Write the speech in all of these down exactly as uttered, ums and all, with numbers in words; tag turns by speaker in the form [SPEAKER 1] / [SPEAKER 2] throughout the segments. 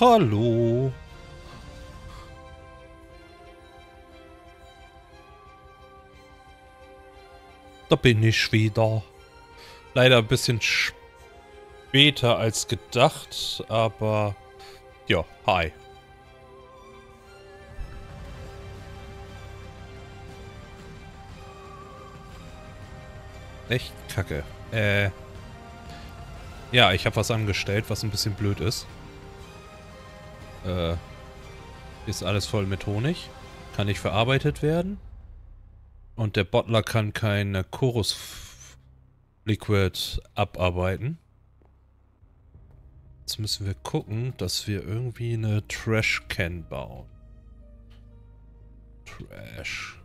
[SPEAKER 1] Hallo. Da bin ich wieder. Leider ein bisschen später als gedacht, aber ja, hi. Echt kacke. Äh, ja, ich habe was angestellt, was ein bisschen blöd ist. Äh, ist alles voll mit Honig. Kann nicht verarbeitet werden. Und der Bottler kann kein Chorus Liquid abarbeiten. Jetzt müssen wir gucken, dass wir irgendwie eine Trash Can bauen. Trash.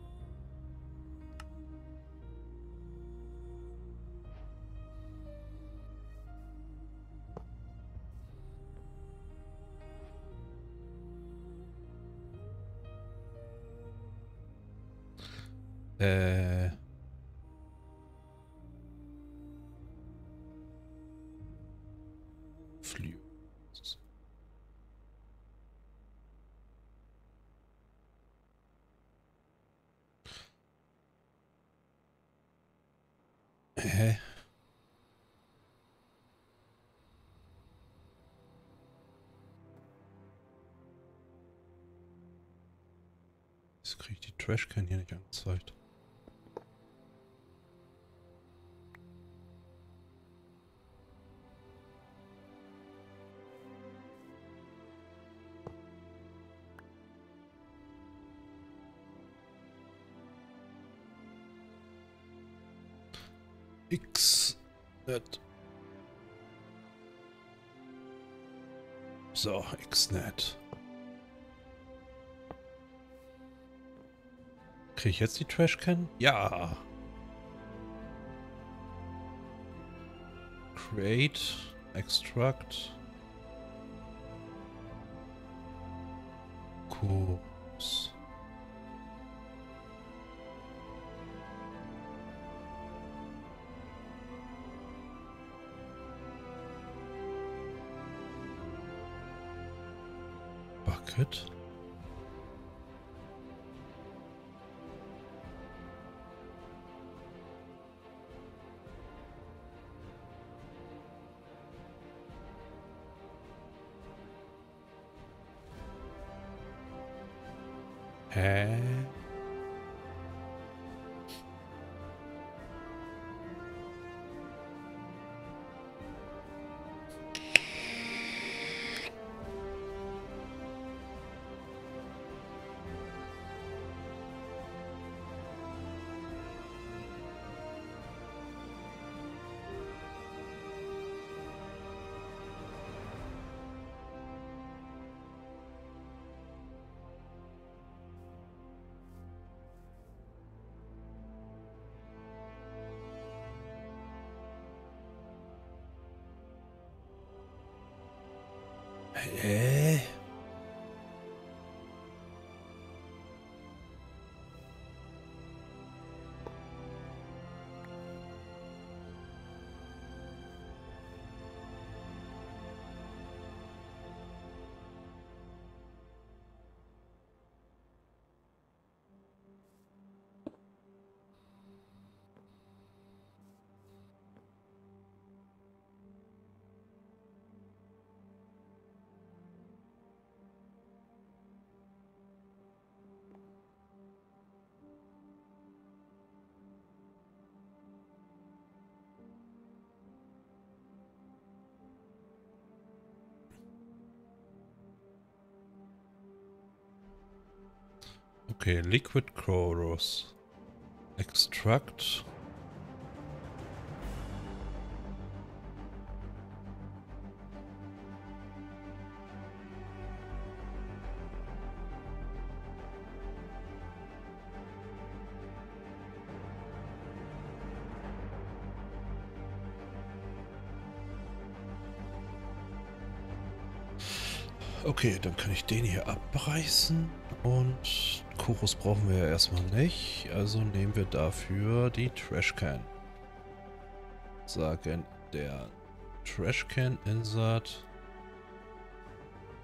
[SPEAKER 1] Äh. Flü. Hä? Jetzt kriege ich die Trashcan hier nicht angezeigt. X. Net. So, Xnet. Kriege ich jetzt die Trashcan? Ja. Create. Extract. Kurs. Bucket. Hä? Hä? Okay, Liquid Chorus. Extract. Okay, dann kann ich den hier abreißen und Chorus brauchen wir ja erstmal nicht, also nehmen wir dafür die Trashcan. Sagen der Trashcan Insert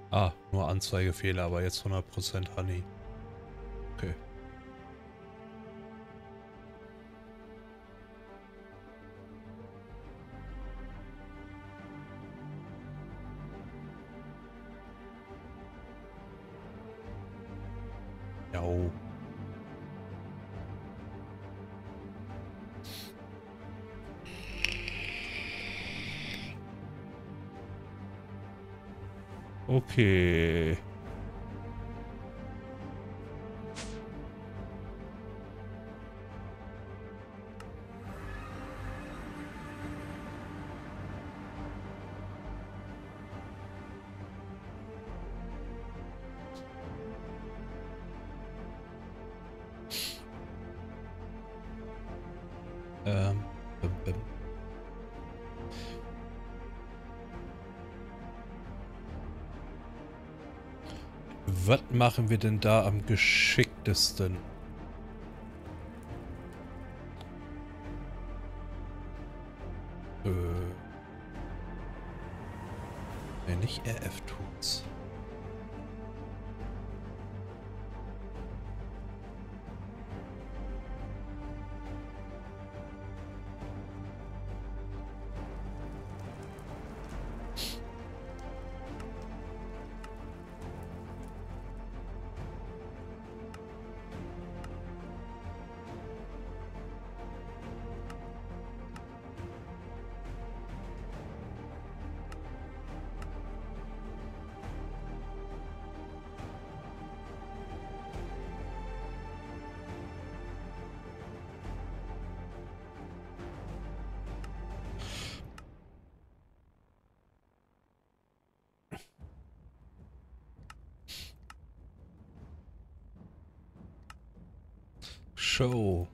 [SPEAKER 1] Ah, nur Anzeigefehler, aber jetzt hundert Prozent Honey. Okay. Ja. Okay. Ähm. Bim, bim. Was machen wir denn da am geschicktesten? Äh. Nee, nicht R F-Tools. Show.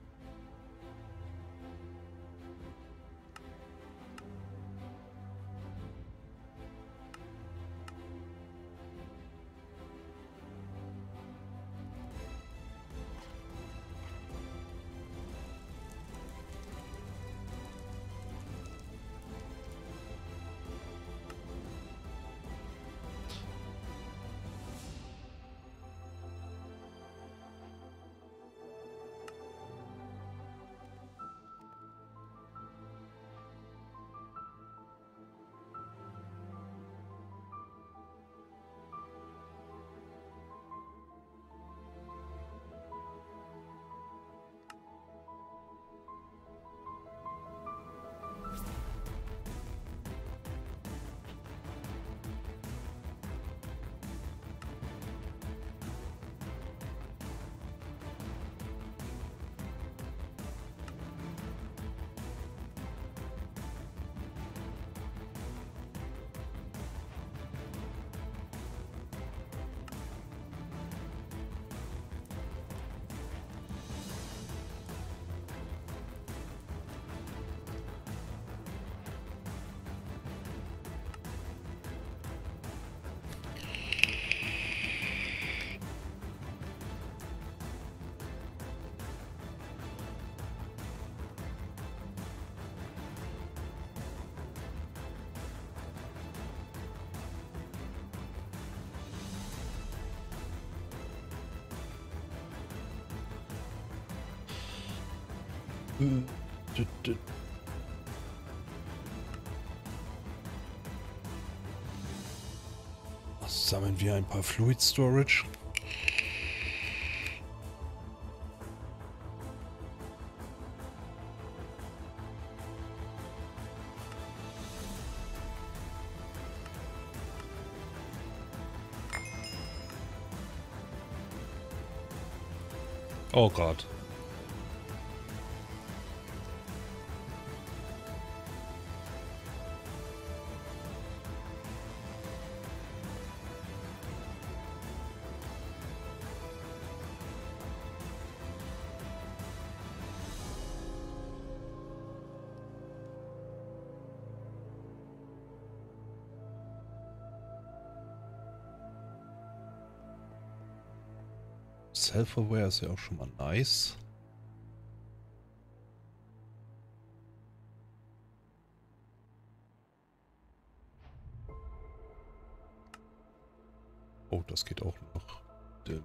[SPEAKER 1] Hm. D- d- Sammeln wir ein paar Fluid Storage. Oh Gott. Self-aware ist ja auch schon mal nice. Oh, das geht auch noch. Dim.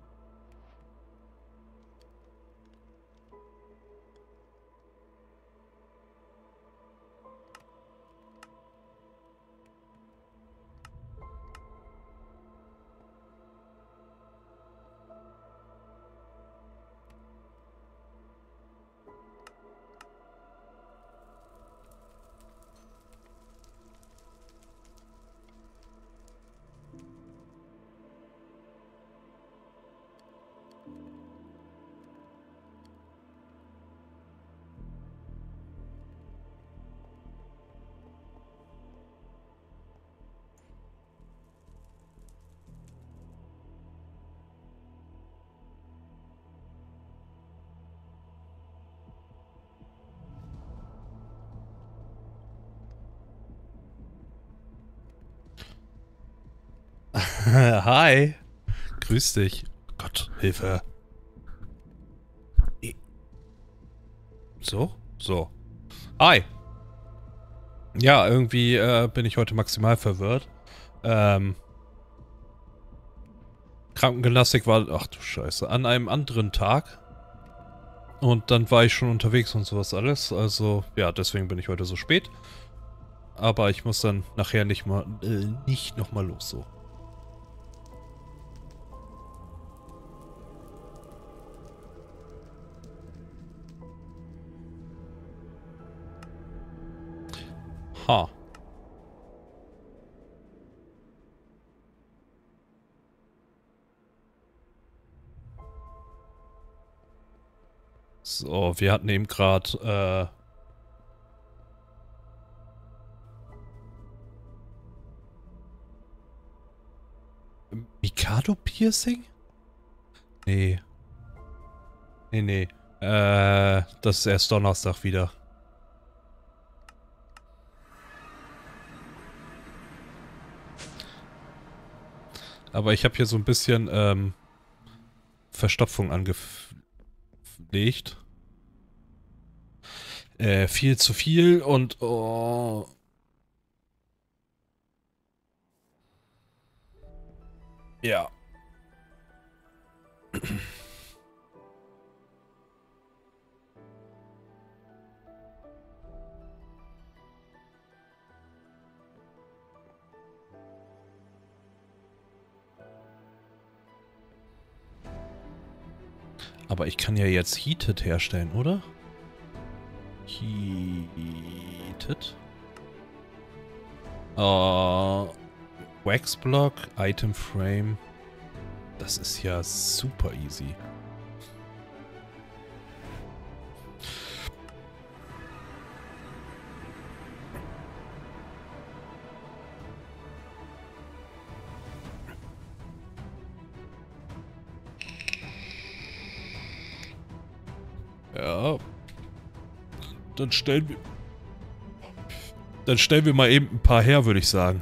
[SPEAKER 1] Hi. Grüß dich. Gott, Hilfe. So? So. Hi. Ja, irgendwie äh, bin ich heute maximal verwirrt. Ähm. Krankengymnastik war, ach du Scheiße, an einem anderen Tag. Und dann war ich schon unterwegs und sowas alles. Also, ja, deswegen bin ich heute so spät. Aber ich muss dann nachher nicht mal, äh, nicht nochmal los so. Ha. So, wir hatten eben gerade, äh... Mikado-Piercing? Nee. Nee, nee. Äh, das ist erst Donnerstag wieder. Aber ich habe hier so ein bisschen, ähm, Verstopfung angelegt. Äh, viel zu viel und, oh... Ja. Aber ich kann ja jetzt Heated herstellen, oder? Heated. Uh, Waxblock, Item Frame. Das ist ja super easy. Ja. Dann stellen wir... Dann stellen wir mal eben ein paar her, würde ich sagen.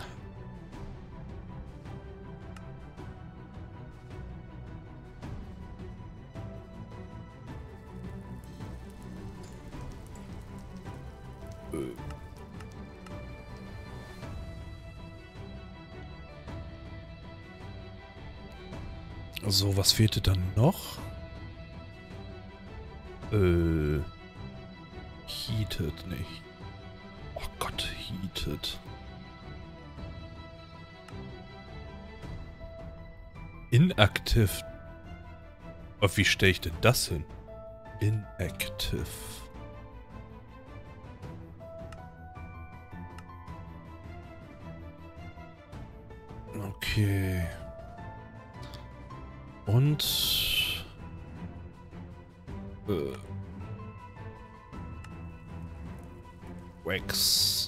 [SPEAKER 1] So, was fehlte dann noch? Äh... Heated nicht. Oh Gott, Heated. Inactive. Aber wie stelle ich denn das hin? Inactive. Okay. Und... Äh... Wax.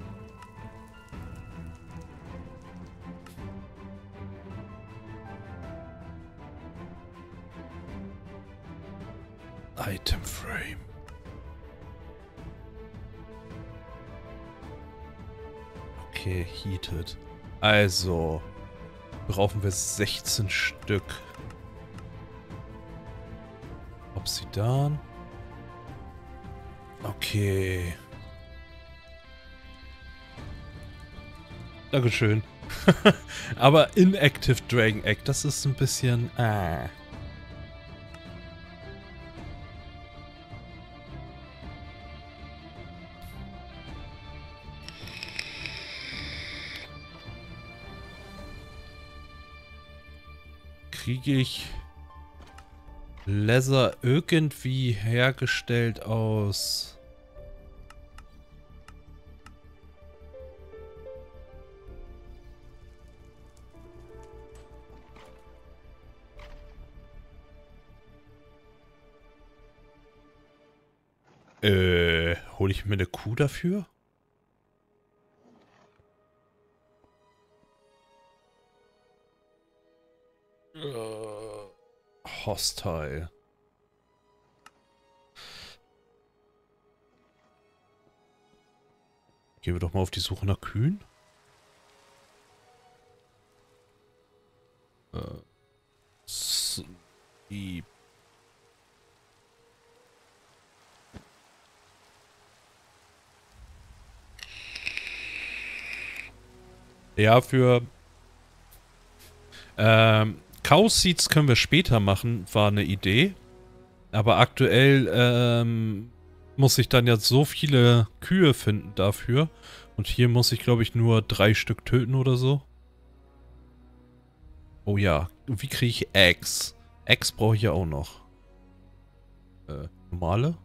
[SPEAKER 1] Item Frame. Okay, Heated. Also brauchen wir sechzehn Stück. Obsidian. Okay. Dankeschön. Aber Inactive Dragon Egg, das ist ein bisschen... Ah. Kriege ich Leather irgendwie hergestellt aus... Äh, hole ich mir eine Kuh dafür? Äh, hostile. Gehen wir doch mal auf die Suche nach Kühen. Äh, Sleep. Ja, für ähm, Cow Seeds können wir später machen, war eine Idee. Aber aktuell ähm, muss ich dann ja so viele Kühe finden dafür. Und hier muss ich, glaube ich, nur drei Stück töten oder so. Oh ja, wie kriege ich Eggs? Eggs brauche ich ja auch noch. Äh, normale?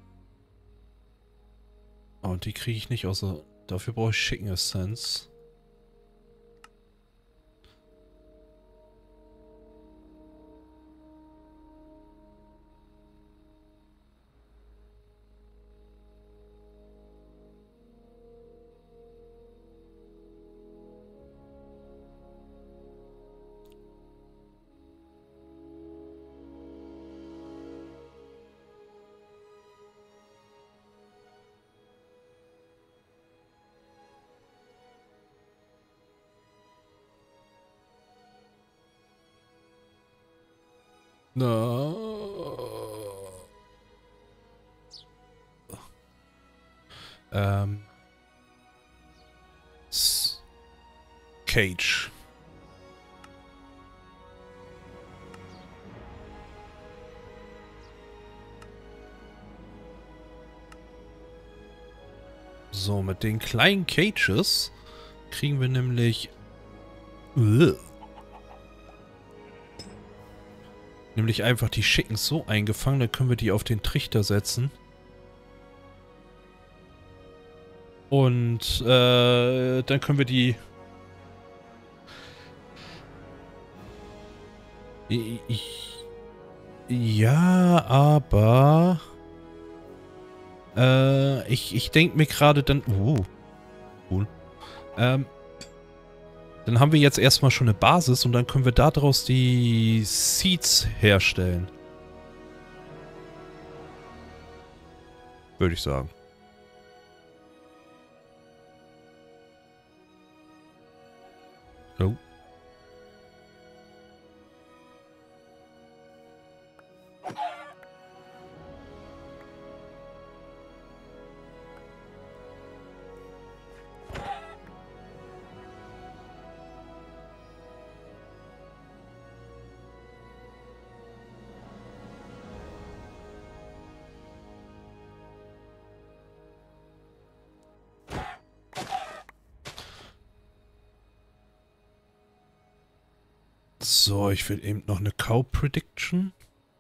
[SPEAKER 1] Oh, und die kriege ich nicht, außer dafür brauche ich Chicken Essence. Na. Ähm. S Cage. So, mit den kleinen Cages kriegen wir nämlich... Ugh. Nämlich einfach die Chickens so eingefangen, dann können wir die auf den Trichter setzen. Und äh, dann können wir die... Ich, ja, aber... Äh, ich, ich denke mir gerade dann... Uh, cool. Ähm... Dann haben wir jetzt erstmal schon eine Basis und dann können wir daraus die Seeds herstellen. Würde ich sagen. Oh. So, ich will eben noch eine Cow Prediction.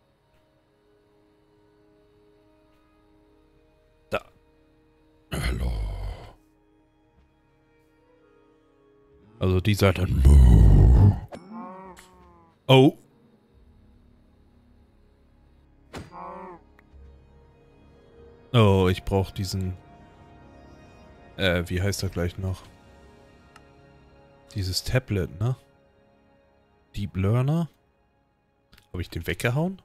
[SPEAKER 1] Da. Hallo. Also die sagt dann... Oh. Oh, ich brauche diesen... Äh, wie heißt er gleich noch? Dieses Tablet, ne? Deep Learner? Habe ich den weggehauen?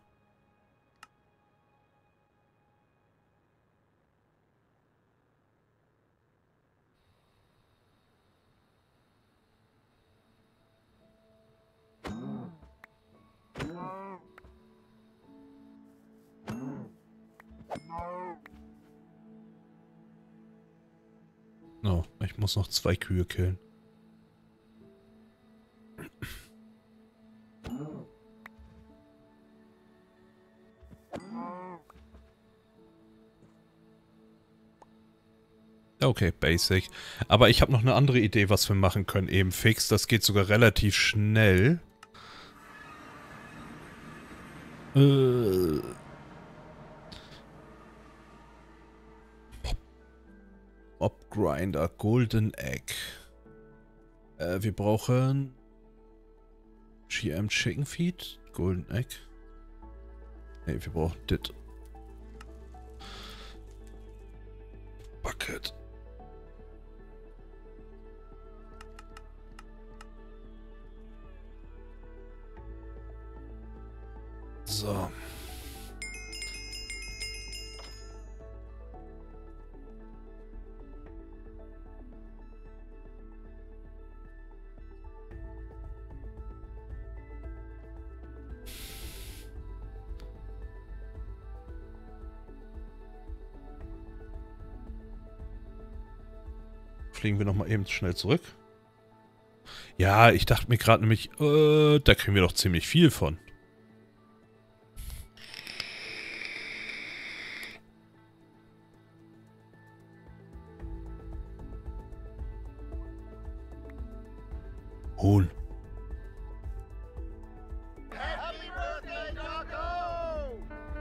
[SPEAKER 1] Oh, ich muss noch zwei Kühe killen. Okay, basic. Aber ich habe noch eine andere Idee, was wir machen können, eben fix. Das geht sogar relativ schnell. Äh... Mob Grinder, Golden Egg. Äh, wir brauchen G M Chicken Feed, Golden Egg. Ne, wir brauchen dit. Bucket. So. Fliegen wir nochmal eben schnell zurück. Ja, ich dachte mir gerade nämlich, äh, da kriegen wir doch ziemlich viel von. Huhn.
[SPEAKER 2] Happy birthday, Taco!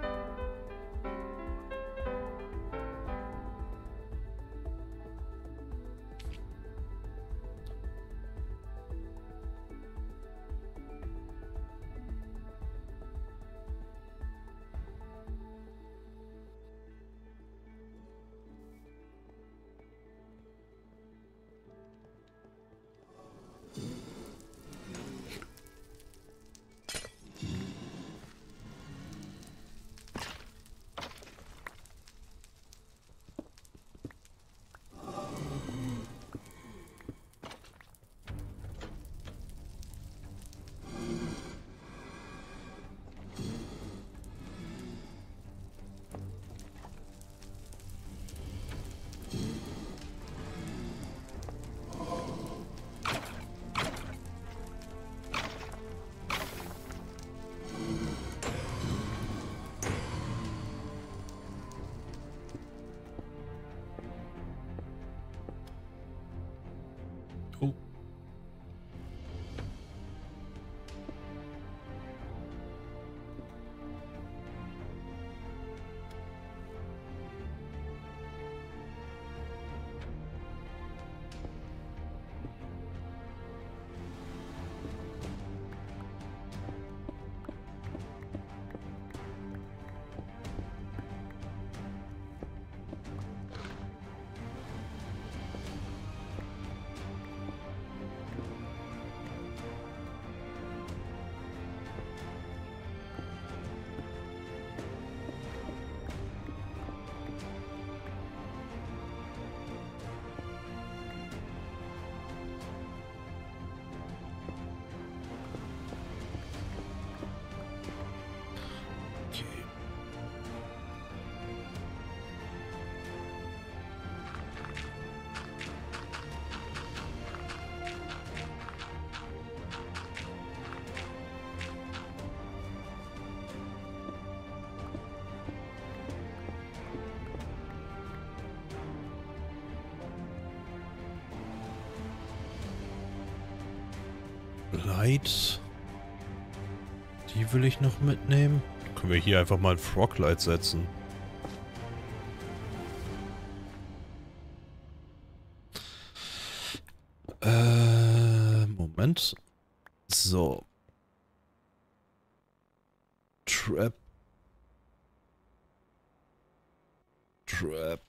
[SPEAKER 1] Oh. Light. Die will ich noch mitnehmen. Können wir hier einfach mal ein Froglight setzen. Äh, Moment. So. Trap. Trap.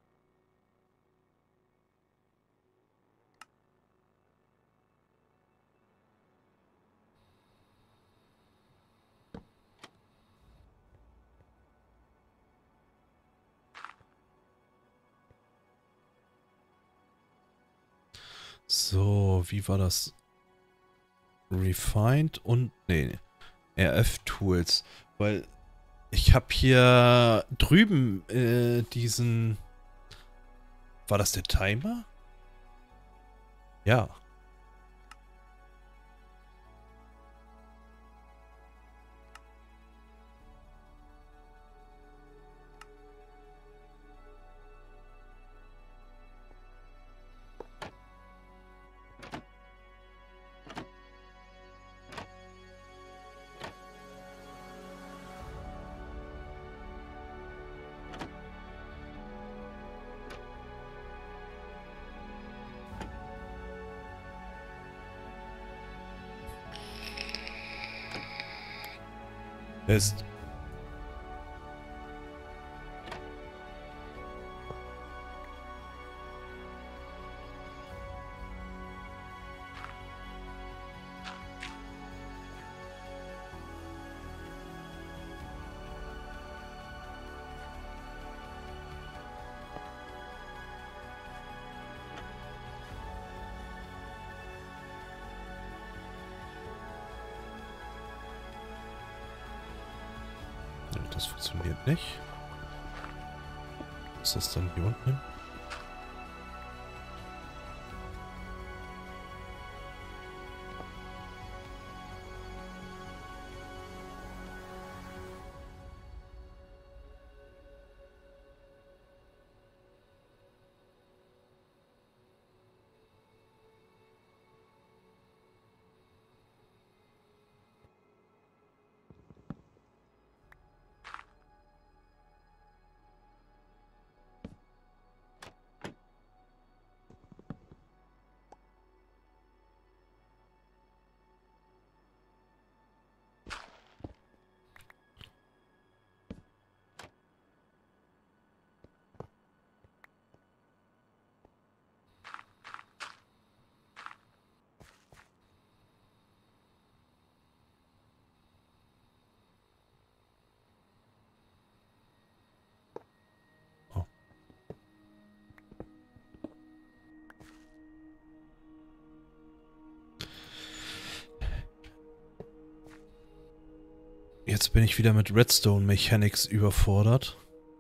[SPEAKER 1] So, wie war das? Refined und... Nee, R F-Tools. Weil ich habe hier drüben äh, diesen... War das der Timer? Ja. Ist. Das funktioniert nicht. Was ist das dann hier unten? Jetzt bin ich wieder mit Redstone Mechanics überfordert.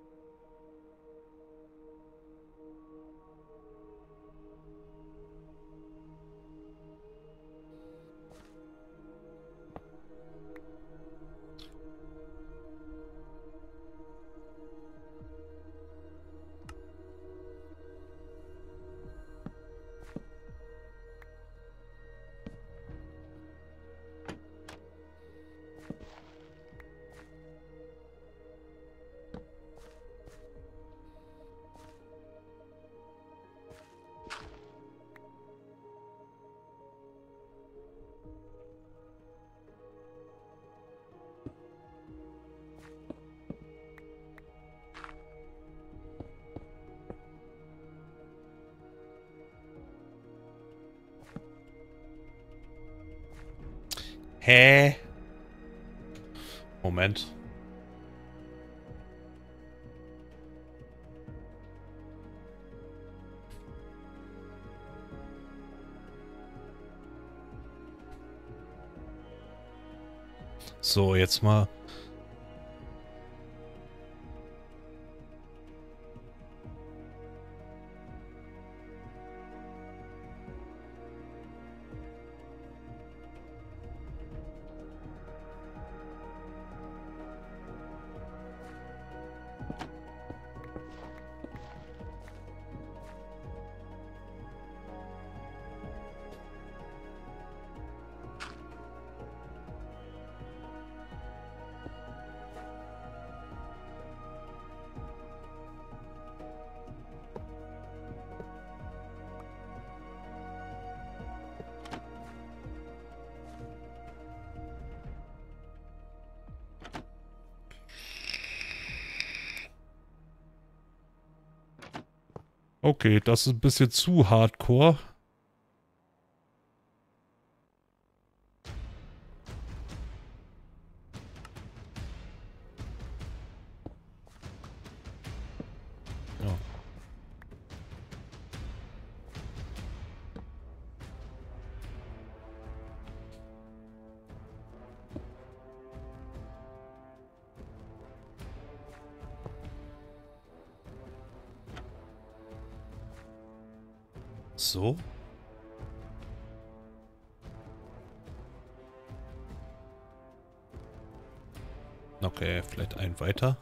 [SPEAKER 1] Hä? Moment. So, jetzt mal. Okay, das ist ein bisschen zu hardcore. Ja. So. Okay, vielleicht ein weiter.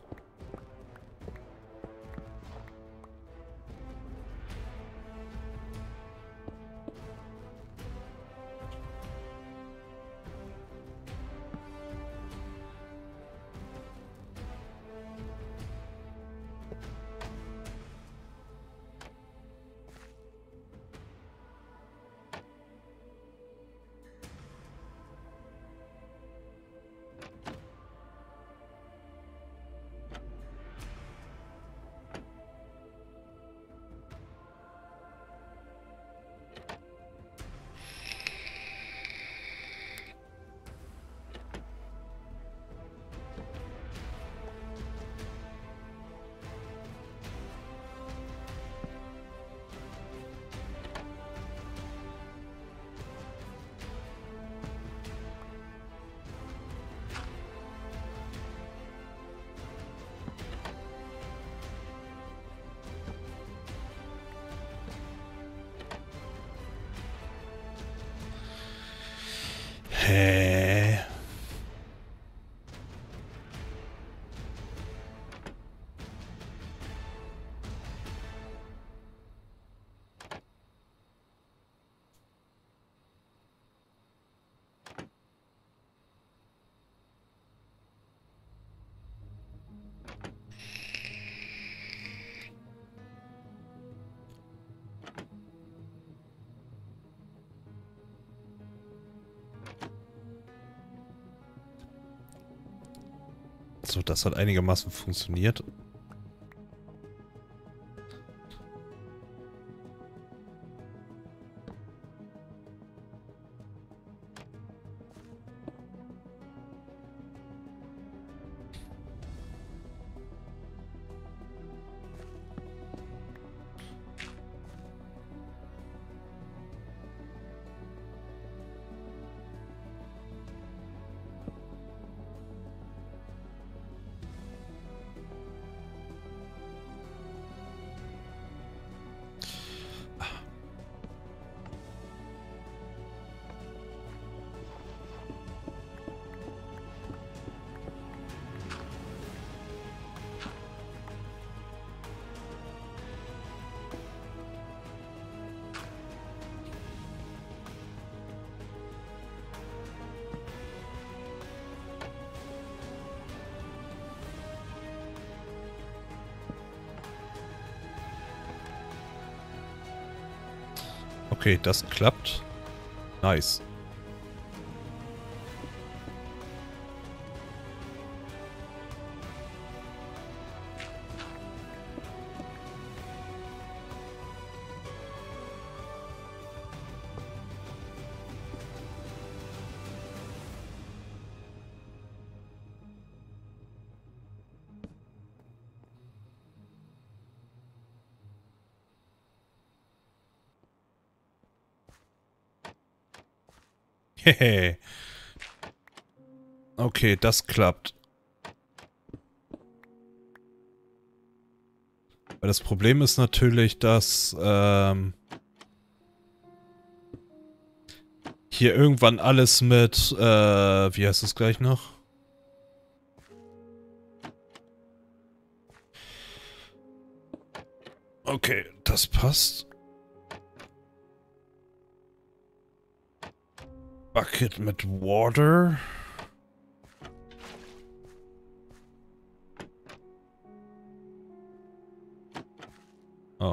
[SPEAKER 1] So, das hat einigermaßen funktioniert. Okay, das klappt. Nice. Hehe. Okay, das klappt. Weil das Problem ist natürlich, dass ähm, hier irgendwann alles mit, äh, wie heißt es gleich noch? Okay, das passt. Bucket mit Water. Oh.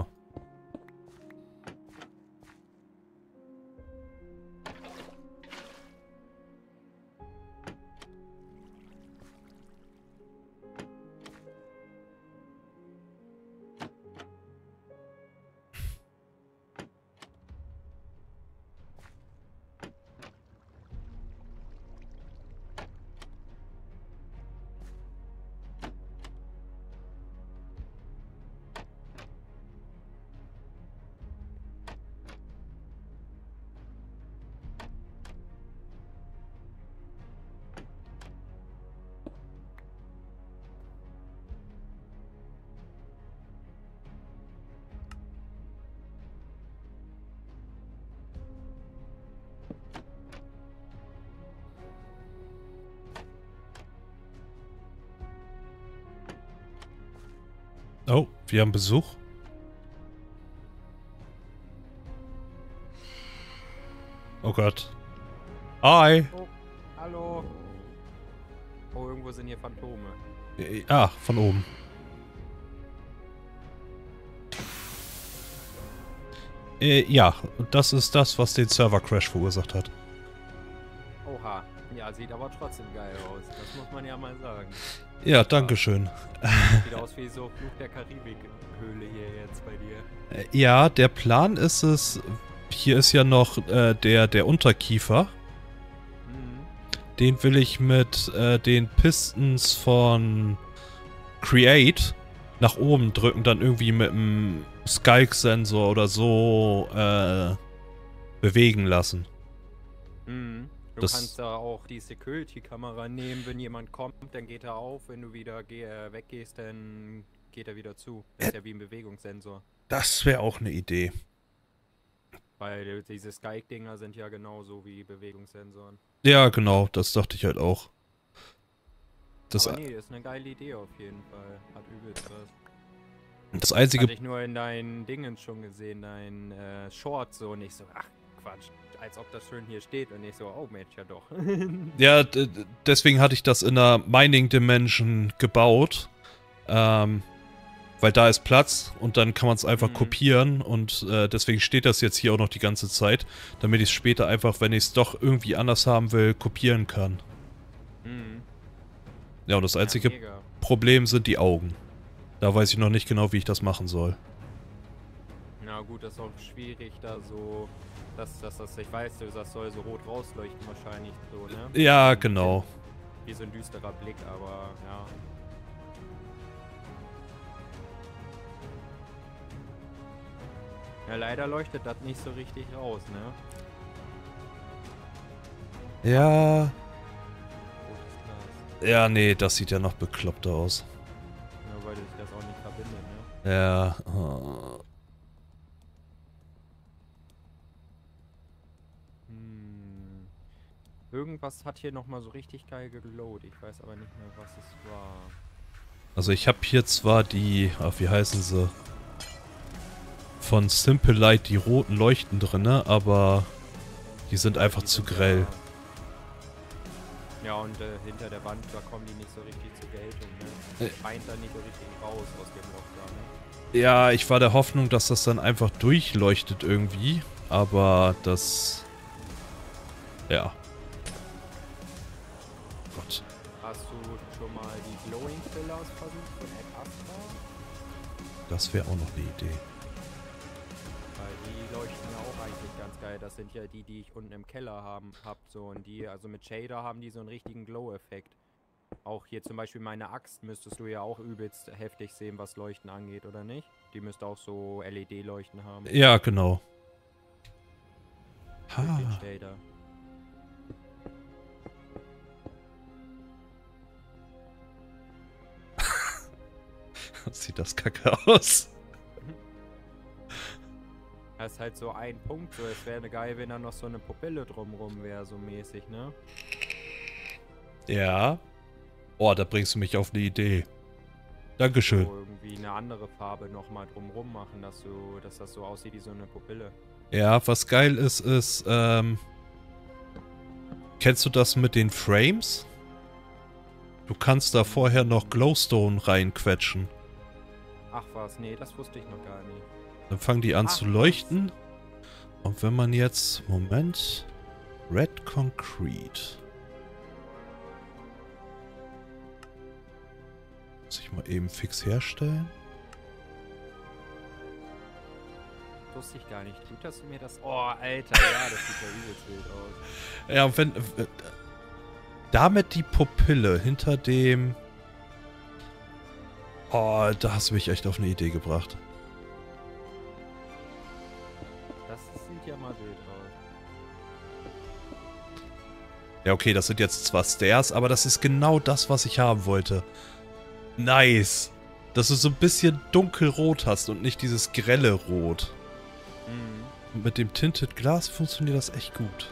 [SPEAKER 1] Oh, wir haben Besuch. Oh Gott. Hi.
[SPEAKER 3] Oh, hallo. Oh, irgendwo sind hier Phantome.
[SPEAKER 1] Ah, von oben. Äh, ja, und das ist das, was den Server-Crash verursacht hat.
[SPEAKER 3] Oha. Ja, sieht aber trotzdem geil aus. Das muss man ja mal sagen.
[SPEAKER 1] Ja, dankeschön.
[SPEAKER 3] Sieht aus wie so Fluch der Karibik-Höhle hier jetzt bei dir.
[SPEAKER 1] Äh, ja, der Plan ist es, hier ist ja noch äh, der, der Unterkiefer.
[SPEAKER 3] Mhm.
[SPEAKER 1] Den will ich mit äh, den Pistons von Create nach oben drücken, dann irgendwie mit einem Skyke-Sensor oder so äh, bewegen lassen.
[SPEAKER 3] Mhm. Du
[SPEAKER 1] Das-
[SPEAKER 3] kannst da auch die Security-Kamera nehmen, wenn jemand kommt, dann geht er auf, wenn du wieder geh, äh, weggehst, dann geht er wieder zu. Das ist ja wie ein Bewegungssensor.
[SPEAKER 1] Das wäre auch eine Idee.
[SPEAKER 3] Weil diese Skype-Dinger sind ja genauso wie Bewegungssensoren.
[SPEAKER 1] Ja, genau, das dachte ich halt auch. Das,
[SPEAKER 3] Aber nee, ist eine geile Idee auf jeden Fall. Hat übelst was.
[SPEAKER 1] das einzige...
[SPEAKER 3] Hatte ich nur in deinen Dingen schon gesehen, dein äh, Short so und ich so, ach Quatsch, als ob das schön hier steht und ich so, oh Mensch, ja doch.
[SPEAKER 1] Ja, d- d- deswegen hatte ich das in der Mining Dimension gebaut. Ähm, weil da ist Platz und dann kann man es einfach
[SPEAKER 3] Mhm.
[SPEAKER 1] kopieren und äh, deswegen steht das jetzt hier auch noch die ganze Zeit, damit ich es später einfach, wenn ich es doch irgendwie anders haben will, kopieren kann.
[SPEAKER 3] Mhm.
[SPEAKER 1] Ja, und das einzige
[SPEAKER 3] Ja, mega.
[SPEAKER 1] Problem sind die Augen. Da weiß ich noch nicht genau, wie ich das machen soll.
[SPEAKER 3] Na gut, das ist auch schwierig, da so, dass, dass das, ich weiß, das soll so rot rausleuchten wahrscheinlich so, ne?
[SPEAKER 1] Ja, genau.
[SPEAKER 3] Wie so ein düsterer Blick, aber ja. Ja, leider leuchtet das nicht so richtig raus, ne?
[SPEAKER 1] Ja.
[SPEAKER 3] Rotes Glas.
[SPEAKER 1] Ja, nee, das sieht ja noch bekloppter aus.
[SPEAKER 3] Ja, weil sich das auch nicht verbindet, ne?
[SPEAKER 1] Ja. Oh.
[SPEAKER 3] Hm. Irgendwas hat hier nochmal so richtig geil geglowt. Ich weiß aber nicht mehr, was es war.
[SPEAKER 1] Also ich habe hier zwar die, ach, wie heißen sie? Von Simple Light die roten Leuchten drinne, aber die sind einfach
[SPEAKER 3] Die
[SPEAKER 1] zu
[SPEAKER 3] sind
[SPEAKER 1] grell.
[SPEAKER 3] Ja, ja und äh, hinter der Wand, da kommen die nicht so richtig zur Geltung, ne?
[SPEAKER 1] Äh.
[SPEAKER 3] Scheint da nicht so richtig raus aus dem Loch da, ne?
[SPEAKER 1] Ja, ich war der Hoffnung, dass das dann einfach durchleuchtet irgendwie, aber das... Ja. Gott.
[SPEAKER 3] Hast du schon mal die Glowing Pillars versucht von Ed Astra?
[SPEAKER 1] Das wäre auch noch eine Idee.
[SPEAKER 3] Weil die leuchten ja auch eigentlich ganz geil. Das sind ja die, die ich unten im Keller haben, hab so und die, also mit Shader haben die so einen richtigen Glow-Effekt. Auch hier zum Beispiel meine Axt müsstest du ja auch übelst heftig sehen, was Leuchten angeht, oder nicht? Die müsste auch so L E D-Leuchten haben.
[SPEAKER 1] Ja, genau.
[SPEAKER 3] Durch den
[SPEAKER 1] Ha.
[SPEAKER 3] Shader.
[SPEAKER 1] Sieht das kacke aus.
[SPEAKER 3] Das ist halt so ein Punkt, so es wäre geil, wenn da noch so eine Pupille drumrum wäre, so mäßig, ne?
[SPEAKER 1] Ja. Oh, da bringst du mich auf eine Idee. Dankeschön.
[SPEAKER 3] So irgendwie eine andere Farbe nochmal drumrum machen, dass du, dass das so aussieht wie so eine Pupille.
[SPEAKER 1] Ja, was geil ist, ist, ähm... Kennst du das mit den Frames? Du kannst da vorher noch Glowstone reinquetschen.
[SPEAKER 3] Ach was, nee, das wusste ich noch gar nicht.
[SPEAKER 1] Dann fangen die an
[SPEAKER 3] Ach,
[SPEAKER 1] zu
[SPEAKER 3] was.
[SPEAKER 1] leuchten. Und wenn man jetzt... Moment... Red Concrete. Muss ich mal eben fix herstellen.
[SPEAKER 3] Wusste ich gar nicht. Tut das mir das... Oh, Alter, ja, das sieht ja übelst wild aus.
[SPEAKER 1] Ja, und wenn... äh, Damit die Pupille hinter dem... Oh, da hast du mich echt auf eine Idee gebracht.
[SPEAKER 3] Das sieht ja mal wild aus.
[SPEAKER 1] Ja, okay, das sind jetzt zwar Stairs, aber das ist genau das, was ich haben wollte. Nice. Dass du so ein bisschen dunkelrot hast und nicht dieses grelle Rot.
[SPEAKER 3] Mhm.
[SPEAKER 1] Und mit dem Tinted Glass funktioniert das echt gut.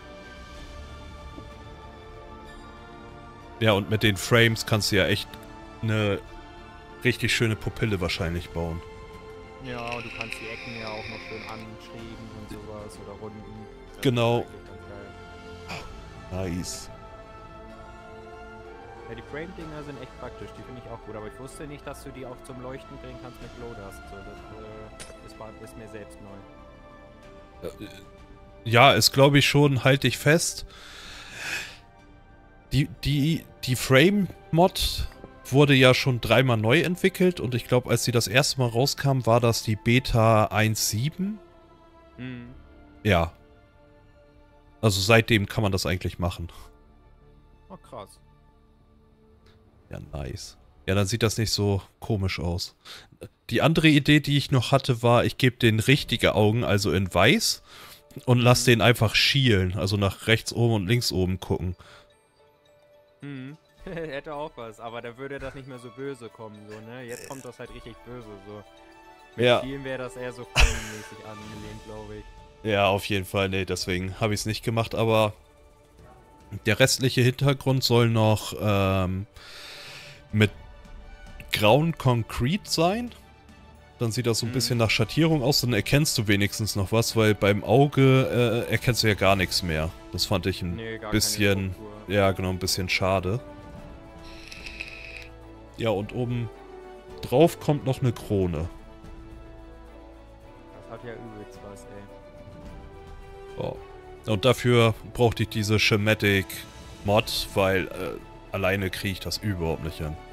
[SPEAKER 1] Ja, und mit den Frames kannst du ja echt eine richtig schöne Pupille wahrscheinlich bauen.
[SPEAKER 3] Ja, und du kannst die Ecken ja auch noch schön anschrägen und sowas oder runden. Das
[SPEAKER 1] Genau.
[SPEAKER 3] ist eigentlich ganz geil.
[SPEAKER 1] Nice.
[SPEAKER 3] Ja, die Frame-Dinger sind echt praktisch, die finde ich auch gut, aber ich wusste nicht, dass du die auch zum Leuchten bringen kannst mit Glowdust. So, das äh, ist, war- ist mir selbst neu.
[SPEAKER 1] Ja, ist glaube ich schon, halte ich fest. Die, die, die Frame-Mod wurde ja schon dreimal neu entwickelt und ich glaube, als sie das erste Mal rauskam, war das die Beta eins Punkt sieben.
[SPEAKER 3] Mhm.
[SPEAKER 1] Ja. Also seitdem kann man das eigentlich machen.
[SPEAKER 3] Oh, krass.
[SPEAKER 1] Ja, nice. Ja, dann sieht das nicht so komisch aus. Die andere Idee, die ich noch hatte, war, ich gebe den richtige Augen, also in weiß, und lass den einfach schielen, also nach rechts oben und links oben gucken.
[SPEAKER 3] Mhm. Hätte auch was, aber da würde das nicht mehr so böse kommen, so, ne? Jetzt kommt das halt richtig böse, so. Mit
[SPEAKER 1] Ja.
[SPEAKER 3] vielen wäre das eher so funny-mäßig angelehnt, glaube ich.
[SPEAKER 1] Ja, auf jeden Fall, nee, deswegen habe ich es nicht gemacht, aber der restliche Hintergrund soll noch ähm, mit grauen Concrete sein. Dann sieht das so ein
[SPEAKER 3] Mhm.
[SPEAKER 1] bisschen nach Schattierung aus, dann erkennst du wenigstens noch was, weil beim Auge äh, erkennst du ja gar nichts mehr. Das fand ich ein
[SPEAKER 3] Nee, gar
[SPEAKER 1] bisschen,
[SPEAKER 3] keine Struktur.
[SPEAKER 1] ja genau, ein bisschen schade. Ja, und oben drauf kommt noch eine Krone.
[SPEAKER 3] Das hat ja übelst was, ey.
[SPEAKER 1] Oh. Und dafür brauchte ich diese Schematic Mod, weil äh, alleine kriege ich das überhaupt nicht hin.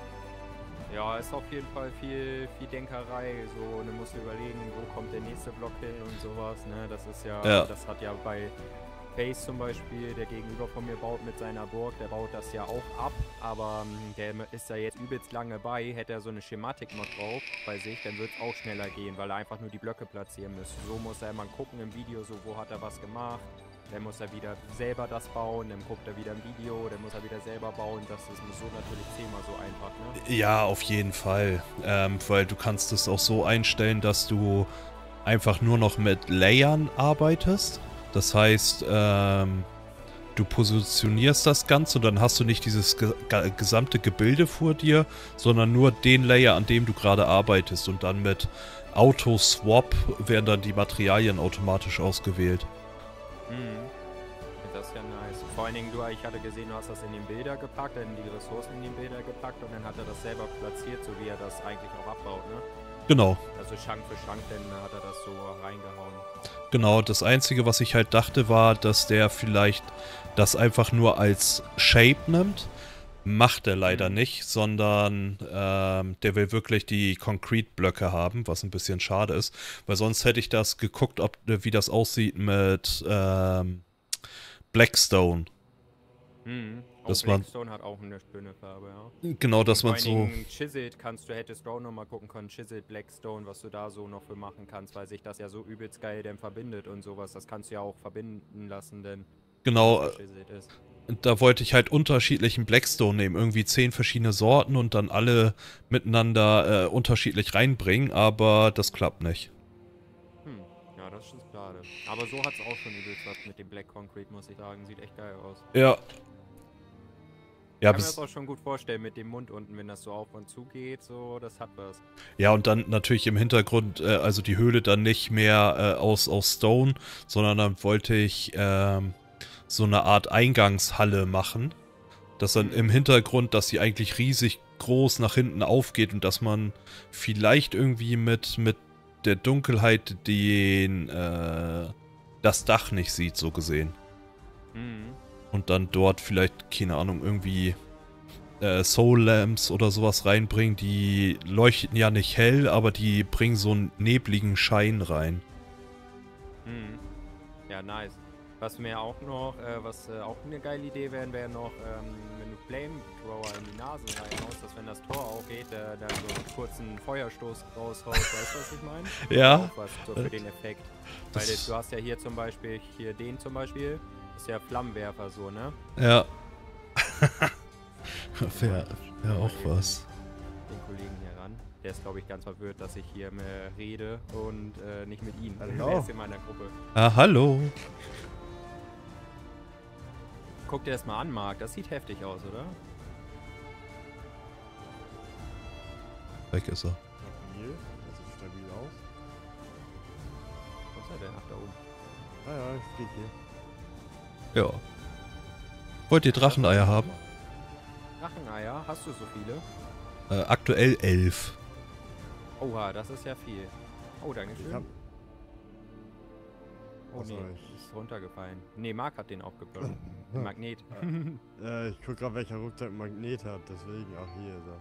[SPEAKER 3] Ja, ist auf jeden Fall viel, viel Denkerei. So, du musst überlegen, wo kommt der nächste Block hin und sowas. Ne? Das ist ja,
[SPEAKER 1] Ja.
[SPEAKER 3] das hat ja bei Face zum Beispiel, der gegenüber von mir baut mit seiner Burg, der baut das ja auch ab, aber ähm, der ist da jetzt übelst lange bei. Hätte er so eine Schematik noch drauf bei sich, dann wird es auch schneller gehen, weil er einfach nur die Blöcke platzieren müsste. So muss er immer gucken im Video, so wo hat er was gemacht. Dann muss er wieder selber das bauen, dann guckt er wieder ein Video, dann muss er wieder selber bauen. Das ist so natürlich zehnmal so einfach, ne?
[SPEAKER 1] Ja, auf jeden Fall. Ähm, weil du kannst es auch so einstellen, dass du einfach nur noch mit Layern arbeitest. Das heißt, ähm, du positionierst das Ganze und dann hast du nicht dieses ge gesamte Gebilde vor dir, sondern nur den Layer, an dem du gerade arbeitest. Und dann mit Auto-Swap werden dann die Materialien automatisch ausgewählt.
[SPEAKER 3] Mhm. Das ist ja nice. Vor allen Dingen, du, ich hatte gesehen, du hast das in den Bilder gepackt, dann die Ressourcen in den Bilder gepackt und dann hat er das selber platziert, so wie er das eigentlich auch abbaut, ne?
[SPEAKER 1] Genau.
[SPEAKER 3] Also Schrank für Schrank, dann hat er das so reingehauen.
[SPEAKER 1] Genau, das Einzige, was ich halt dachte, war, dass der vielleicht das einfach nur als Shape nimmt. Macht er leider
[SPEAKER 3] Mhm.
[SPEAKER 1] nicht, sondern ähm, der will wirklich die Concrete-Blöcke haben, was ein bisschen schade ist. Weil sonst hätte ich das geguckt, ob, wie das aussieht mit ähm, Blackstone.
[SPEAKER 3] Mhm.
[SPEAKER 1] Das
[SPEAKER 3] Oh,
[SPEAKER 1] war-
[SPEAKER 3] Blackstone hat auch eine schöne Farbe, ja.
[SPEAKER 1] Genau, dass
[SPEAKER 3] Und
[SPEAKER 1] man
[SPEAKER 3] vor
[SPEAKER 1] so...
[SPEAKER 3] allen Dingen Chiseled kannst du, hättest du auch nochmal gucken können, Chiseled Blackstone, was du da so noch für machen kannst, weil sich das ja so übelst geil dann verbindet und sowas. Das kannst du ja auch verbinden lassen, denn
[SPEAKER 1] Genau,
[SPEAKER 3] was Chiseled ist.
[SPEAKER 1] da wollte ich halt unterschiedlichen Blackstone nehmen, irgendwie zehn verschiedene Sorten und dann alle miteinander äh, unterschiedlich reinbringen, aber das klappt nicht.
[SPEAKER 3] Hm, ja, das ist schade. Aber so hat es auch schon übelst was mit dem Black Concrete, muss ich sagen. Sieht echt geil aus.
[SPEAKER 1] Ja.
[SPEAKER 3] Ich
[SPEAKER 1] Ja,
[SPEAKER 3] kann mir das
[SPEAKER 1] bis,
[SPEAKER 3] auch schon gut vorstellen mit dem Mund unten, wenn das so auf und zu geht, so, das hat was.
[SPEAKER 1] ja, und dann natürlich im Hintergrund, äh, also die Höhle dann nicht mehr äh, aus, aus Stone, sondern dann wollte ich ähm, so eine Art Eingangshalle machen. Dass dann im Hintergrund, dass sie eigentlich riesig groß nach hinten aufgeht und dass man vielleicht irgendwie mit, mit der Dunkelheit den, äh, das Dach nicht sieht, so gesehen.
[SPEAKER 3] Mhm.
[SPEAKER 1] Und dann dort vielleicht, keine Ahnung, irgendwie äh, Soul Lamps oder sowas reinbringen. Die leuchten ja nicht hell, aber die bringen so einen nebligen Schein rein.
[SPEAKER 3] Mhm. Ja, nice. Was mir auch noch, äh, was äh, auch eine geile Idee wäre, wäre noch, ähm, wenn du Flamethrower in die Nase reinhaust, dass wenn das Tor aufgeht, äh, dann so einen kurzen Feuerstoß raushaust. Weißt du, was ich meine?
[SPEAKER 1] Ja.
[SPEAKER 3] Auch was so für den Effekt. Weil
[SPEAKER 1] Das-
[SPEAKER 3] du hast ja hier zum Beispiel, hier den zum Beispiel, ist ja Flammenwerfer so, ne?
[SPEAKER 1] Ja. Wäre wär auch was.
[SPEAKER 3] Den Kollegen hier ran. Der ist, glaube ich, ganz verwirrt, dass ich hier mehr rede und äh, nicht mit ihm.
[SPEAKER 4] Hallo.
[SPEAKER 3] Der ist in meiner Gruppe.
[SPEAKER 1] Ah, hallo.
[SPEAKER 3] Guck dir das mal an, Marc. Das sieht heftig aus, oder?
[SPEAKER 1] Weg ist er.
[SPEAKER 4] Stabil. Das sieht stabil aus.
[SPEAKER 3] Wo ist er denn? Ach, da oben.
[SPEAKER 4] Ah ja, ich flieg hier.
[SPEAKER 1] Ja. Wollt ihr Dracheneier haben?
[SPEAKER 3] Dracheneier, hast du so viele?
[SPEAKER 1] Äh, aktuell elf.
[SPEAKER 3] Oha, das ist ja viel. Oh, danke
[SPEAKER 4] Ich
[SPEAKER 3] schön.
[SPEAKER 4] hab.
[SPEAKER 3] Oh
[SPEAKER 4] Was
[SPEAKER 3] nee,
[SPEAKER 4] soll ich?
[SPEAKER 3] ist runtergefallen. Nee, Marc hat den aufgeblockt. Den Magnet.
[SPEAKER 4] Äh, ich guck grad, welcher Rucksack ein Magnet hat, deswegen. Ach, hier ist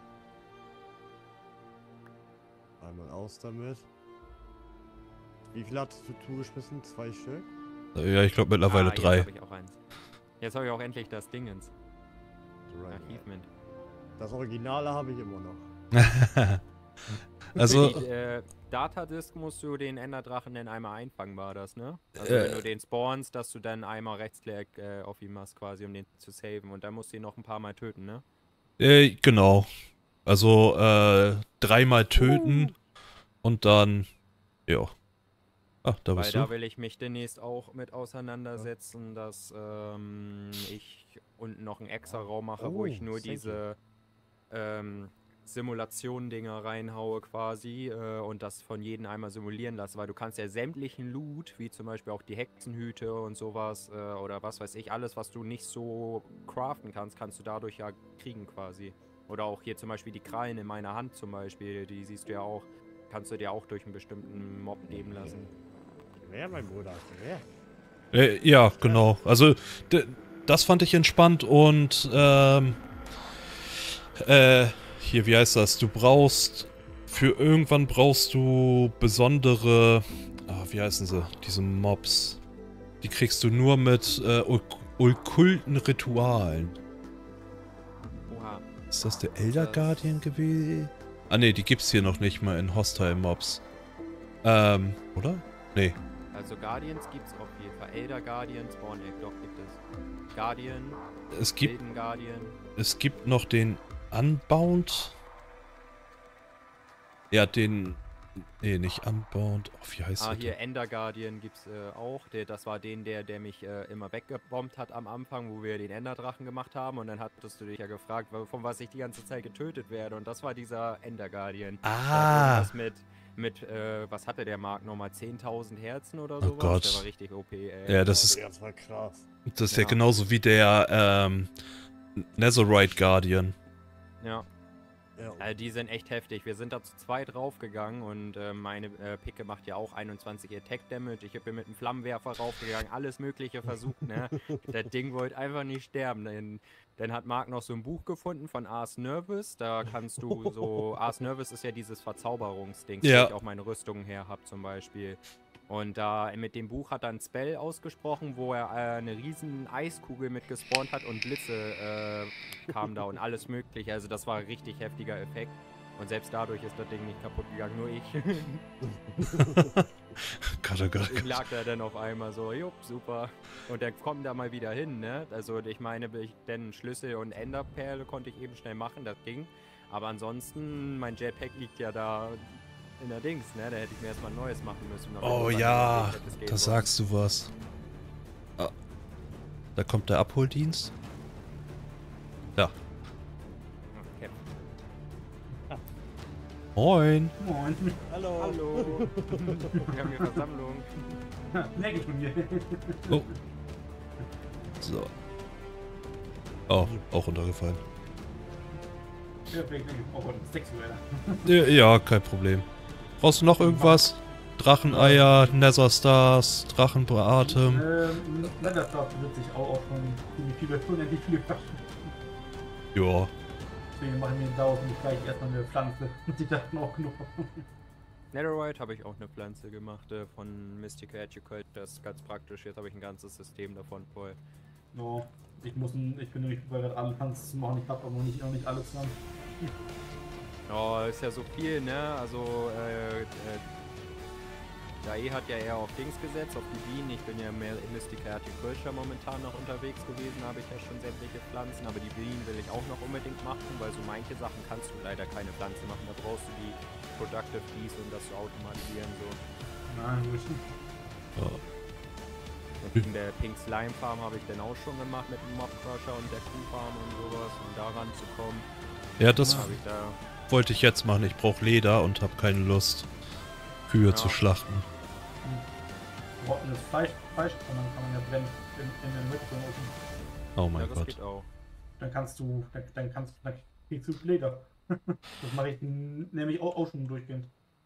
[SPEAKER 4] er. Einmal aus damit. Wie viel hattest du zugeschmissen? Zwei Stück?
[SPEAKER 1] Ja, ich glaube mittlerweile
[SPEAKER 3] ah,
[SPEAKER 1] drei.
[SPEAKER 3] Jetzt habe ich auch eins. Jetzt habe ich auch endlich das Dingens.
[SPEAKER 4] Right.
[SPEAKER 3] Achievement.
[SPEAKER 4] Das Originale habe ich immer noch.
[SPEAKER 1] Also,
[SPEAKER 3] Für die äh, Datadisk musst du den Enderdrachen dann einmal einfangen, war das, ne? Also
[SPEAKER 1] Äh.
[SPEAKER 3] wenn du den spawnst, dass du dann einmal Rechtsklick äh, auf ihn machst, quasi, um den zu saven. Und dann musst du ihn noch ein paar Mal töten, ne?
[SPEAKER 1] äh, genau. Also, äh, dreimal töten und dann, ja. Ah, da
[SPEAKER 3] Weil
[SPEAKER 1] bist
[SPEAKER 3] da
[SPEAKER 1] du.
[SPEAKER 3] will ich mich demnächst auch mit auseinandersetzen, dass ähm, ich unten noch einen extra Raum mache, wo ich
[SPEAKER 4] Oh,
[SPEAKER 3] nur
[SPEAKER 4] thank you.
[SPEAKER 3] diese ähm, Simulation-Dinger reinhaue quasi äh, und das von jedem einmal simulieren lasse, weil du kannst ja sämtlichen Loot, wie zum Beispiel auch die Hexenhüte und sowas äh, oder was weiß ich, alles, was du nicht so craften kannst, kannst du dadurch ja kriegen quasi. Oder auch hier zum Beispiel die Krallen in meiner Hand zum Beispiel, die siehst du ja auch, kannst du dir auch durch einen bestimmten Mob geben lassen.
[SPEAKER 4] Wer, mein Bruder? Wer?
[SPEAKER 1] Äh, ja, genau. Also, d- das fand ich entspannt und, ähm, Äh, hier, wie heißt das? Du brauchst, für irgendwann brauchst du besondere, ah, wie heißen sie? Diese Mobs. Die kriegst du nur mit äh, ok okkulten Ritualen.
[SPEAKER 3] Oha.
[SPEAKER 1] Ist das der
[SPEAKER 3] Ist
[SPEAKER 1] Elder
[SPEAKER 3] das-
[SPEAKER 1] Guardian gewesen? Ah ne, die gibt's hier noch nicht mal in Hostile Mobs. Ähm, oder? Nee.
[SPEAKER 3] Also Guardians gibt's auf jeden Fall. Elder Guardian, Spawn Egg, doch gibt es. Guardian,
[SPEAKER 1] Es gibt,
[SPEAKER 3] Wilden Guardian.
[SPEAKER 1] es gibt noch den Unbound. Ja, den, nee, nicht Unbound. Oh, wie heißt
[SPEAKER 3] Ah,
[SPEAKER 1] der
[SPEAKER 3] hier
[SPEAKER 1] denn?
[SPEAKER 3] Ender Guardian gibt's äh, auch. Der, das war den, der, der mich äh, immer weggebombt hat am Anfang, wo wir den Enderdrachen gemacht haben. Und dann hattest du dich ja gefragt, wa- von was ich die ganze Zeit getötet werde. Und das war dieser Ender Guardian. Der hat
[SPEAKER 1] Ah,
[SPEAKER 3] irgendwas mit, mit äh, was hatte der Mark nochmal? zehntausend Herzen oder
[SPEAKER 1] Oh
[SPEAKER 3] sowas?
[SPEAKER 1] Gott.
[SPEAKER 3] Der war richtig O P, ey.
[SPEAKER 1] ja, das ist,
[SPEAKER 4] Das war krass.
[SPEAKER 1] das ist ja
[SPEAKER 3] Ja.
[SPEAKER 1] genauso wie der, ähm, Netherite Guardian.
[SPEAKER 3] Ja.
[SPEAKER 4] Ja.
[SPEAKER 3] Also die sind echt heftig. Wir sind da zu zweit draufgegangen und äh, meine äh, Picke macht ja auch einundzwanzig Attack Damage. Ich bin mit einem Flammenwerfer raufgegangen, alles mögliche versucht, ne? Das Ding wollte einfach nicht sterben. Dann, dann hat Marc noch so ein Buch gefunden von Ars Nervous. Da kannst du so... Ars Nervous ist ja dieses Verzauberungsding,
[SPEAKER 1] Ja.
[SPEAKER 3] wo ich auch meine Rüstungen her habe zum Beispiel. Und da mit dem Buch hat er ein Spell ausgesprochen, wo er äh, eine riesen Eiskugel mit gespawnt hat und Blitze äh, kamen da und alles mögliche. Also das war ein richtig heftiger Effekt. Und selbst dadurch ist das Ding nicht kaputt gegangen, nur ich.
[SPEAKER 1] Gott, oh Gott, oh
[SPEAKER 3] Ich
[SPEAKER 1] Gott.
[SPEAKER 3] lag da dann auf einmal so, jupp, super. Und dann kommen da mal wieder hin, ne? Also ich meine, ich, denn Schlüssel und Enderperle konnte ich eben schnell machen, das ging. Aber ansonsten, mein Jetpack liegt ja da in der Dings, ne? Da hätte ich mir erstmal ein neues machen müssen. wenn
[SPEAKER 1] Oh
[SPEAKER 3] du dann
[SPEAKER 1] ja,
[SPEAKER 3] überlegt hättest, gehen
[SPEAKER 1] da
[SPEAKER 3] wollen.
[SPEAKER 1] sagst du was. Ah, da kommt der Abholdienst. Ja.
[SPEAKER 3] Okay.
[SPEAKER 1] Moin.
[SPEAKER 5] Moin.
[SPEAKER 4] Hallo.
[SPEAKER 3] Hallo. Wir haben hier Versammlung.
[SPEAKER 5] Merke ich von mir.
[SPEAKER 1] Oh. So. Oh, auch runtergefallen.
[SPEAKER 5] Ja, vielleicht denke ich, oh Gott, sexuell.
[SPEAKER 1] Ja, ja, kein Problem. Brauchst du noch irgendwas? Dracheneier, Nether Stars, Drachenbratem.
[SPEAKER 5] Ähm, Netherstars wird sich auch, auch schon ziemlich viele, unendlich viele Flaschen.
[SPEAKER 1] Ja.
[SPEAKER 5] Deswegen machen wir daraus nicht gleich erstmal eine Pflanze. Die dachten auch genug.
[SPEAKER 3] Netherite habe ich auch eine Pflanze gemacht äh, von Mystical Educate. Das ist ganz praktisch. Jetzt habe ich ein ganzes System davon voll.
[SPEAKER 5] No, ich muss, ein, ich bin nämlich bei gerade alle Pflanzen zu machen. Ich habe aber noch nicht, noch nicht alles dran.
[SPEAKER 3] Oh, ist ja so viel, ne? Also, äh, äh, Dae hat ja eher auf Dings gesetzt, auf die Bienen. Ich bin ja mehr in Mystical Horticulture momentan noch unterwegs gewesen, habe ich ja schon sämtliche Pflanzen. Aber die Bienen will ich auch noch unbedingt machen, weil so manche Sachen kannst du leider keine Pflanze machen. Da brauchst du die Productive Bees, um das zu automatisieren, so.
[SPEAKER 5] Nein, gut.
[SPEAKER 1] Ja.
[SPEAKER 3] Und in der Pink Slime Farm habe ich dann auch schon gemacht mit dem Mob Crusher und der Kuh Farm und sowas, um da ranzukommen.
[SPEAKER 1] Ja, das
[SPEAKER 3] Habe ich da.
[SPEAKER 1] wollte ich jetzt machen. Ich brauche Leder und habe keine Lust, Kühe
[SPEAKER 3] Ja.
[SPEAKER 1] zu schlachten.
[SPEAKER 5] Rottenes Fleisch, Fleisch kann man, kann man ja brennen in, in den Rückzugenofen.
[SPEAKER 1] Oh
[SPEAKER 3] Ja,
[SPEAKER 1] mein
[SPEAKER 3] das
[SPEAKER 1] Gott.
[SPEAKER 3] geht auch.
[SPEAKER 5] Dann kannst du, dann, dann kannst du, dann kriegst du Leder. Das mache ich n- nämlich auch, auch schon durchgehend.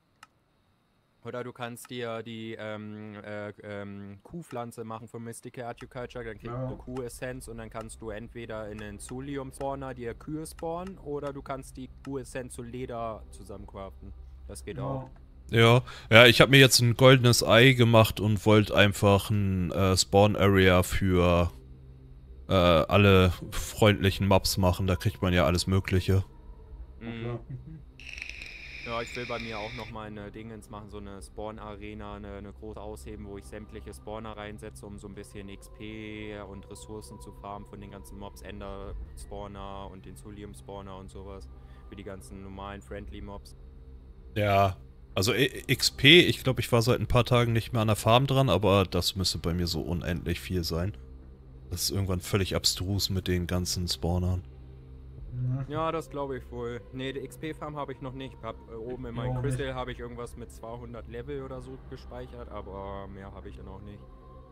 [SPEAKER 3] Oder du kannst dir die ähm, äh, ähm, Kuhpflanze machen von Mystical Horticulture, dann kriegst
[SPEAKER 5] Ja.
[SPEAKER 3] du Kuhessenz und dann kannst du entweder in den Zulium-Spawner dir Kühe spawnen oder du kannst die Kuhessenz zu Leder zusammencraften. Das geht auch.
[SPEAKER 1] Ja, ja, ich habe mir jetzt ein goldenes Ei gemacht und wollte einfach ein äh, Spawn-Area für äh, alle freundlichen Mobs machen. Da kriegt man ja alles Mögliche.
[SPEAKER 3] Mhm.
[SPEAKER 5] Ja.
[SPEAKER 3] Ja, ich will bei mir auch nochmal eine Dingens machen, so eine Spawn-Arena, eine, eine große ausheben, wo ich sämtliche Spawner reinsetze, um so ein bisschen X P und Ressourcen zu farmen von den ganzen Mobs, Ender-Spawner und den Zulium-Spawner und sowas. Für die ganzen normalen Friendly-Mobs.
[SPEAKER 1] Ja, also I- X P, ich glaube, ich war seit ein paar Tagen nicht mehr an der Farm dran, aber das müsste bei mir so unendlich viel sein. Das ist irgendwann völlig abstrus mit den ganzen Spawnern.
[SPEAKER 3] Ja, das glaube ich wohl. Ne, die X P-Farm habe ich noch nicht. Hab, äh, oben in
[SPEAKER 5] Ja,
[SPEAKER 3] meinem
[SPEAKER 5] auch
[SPEAKER 3] Crystal habe ich irgendwas mit zweihundert Level oder so gespeichert, aber mehr habe ich dann auch nicht.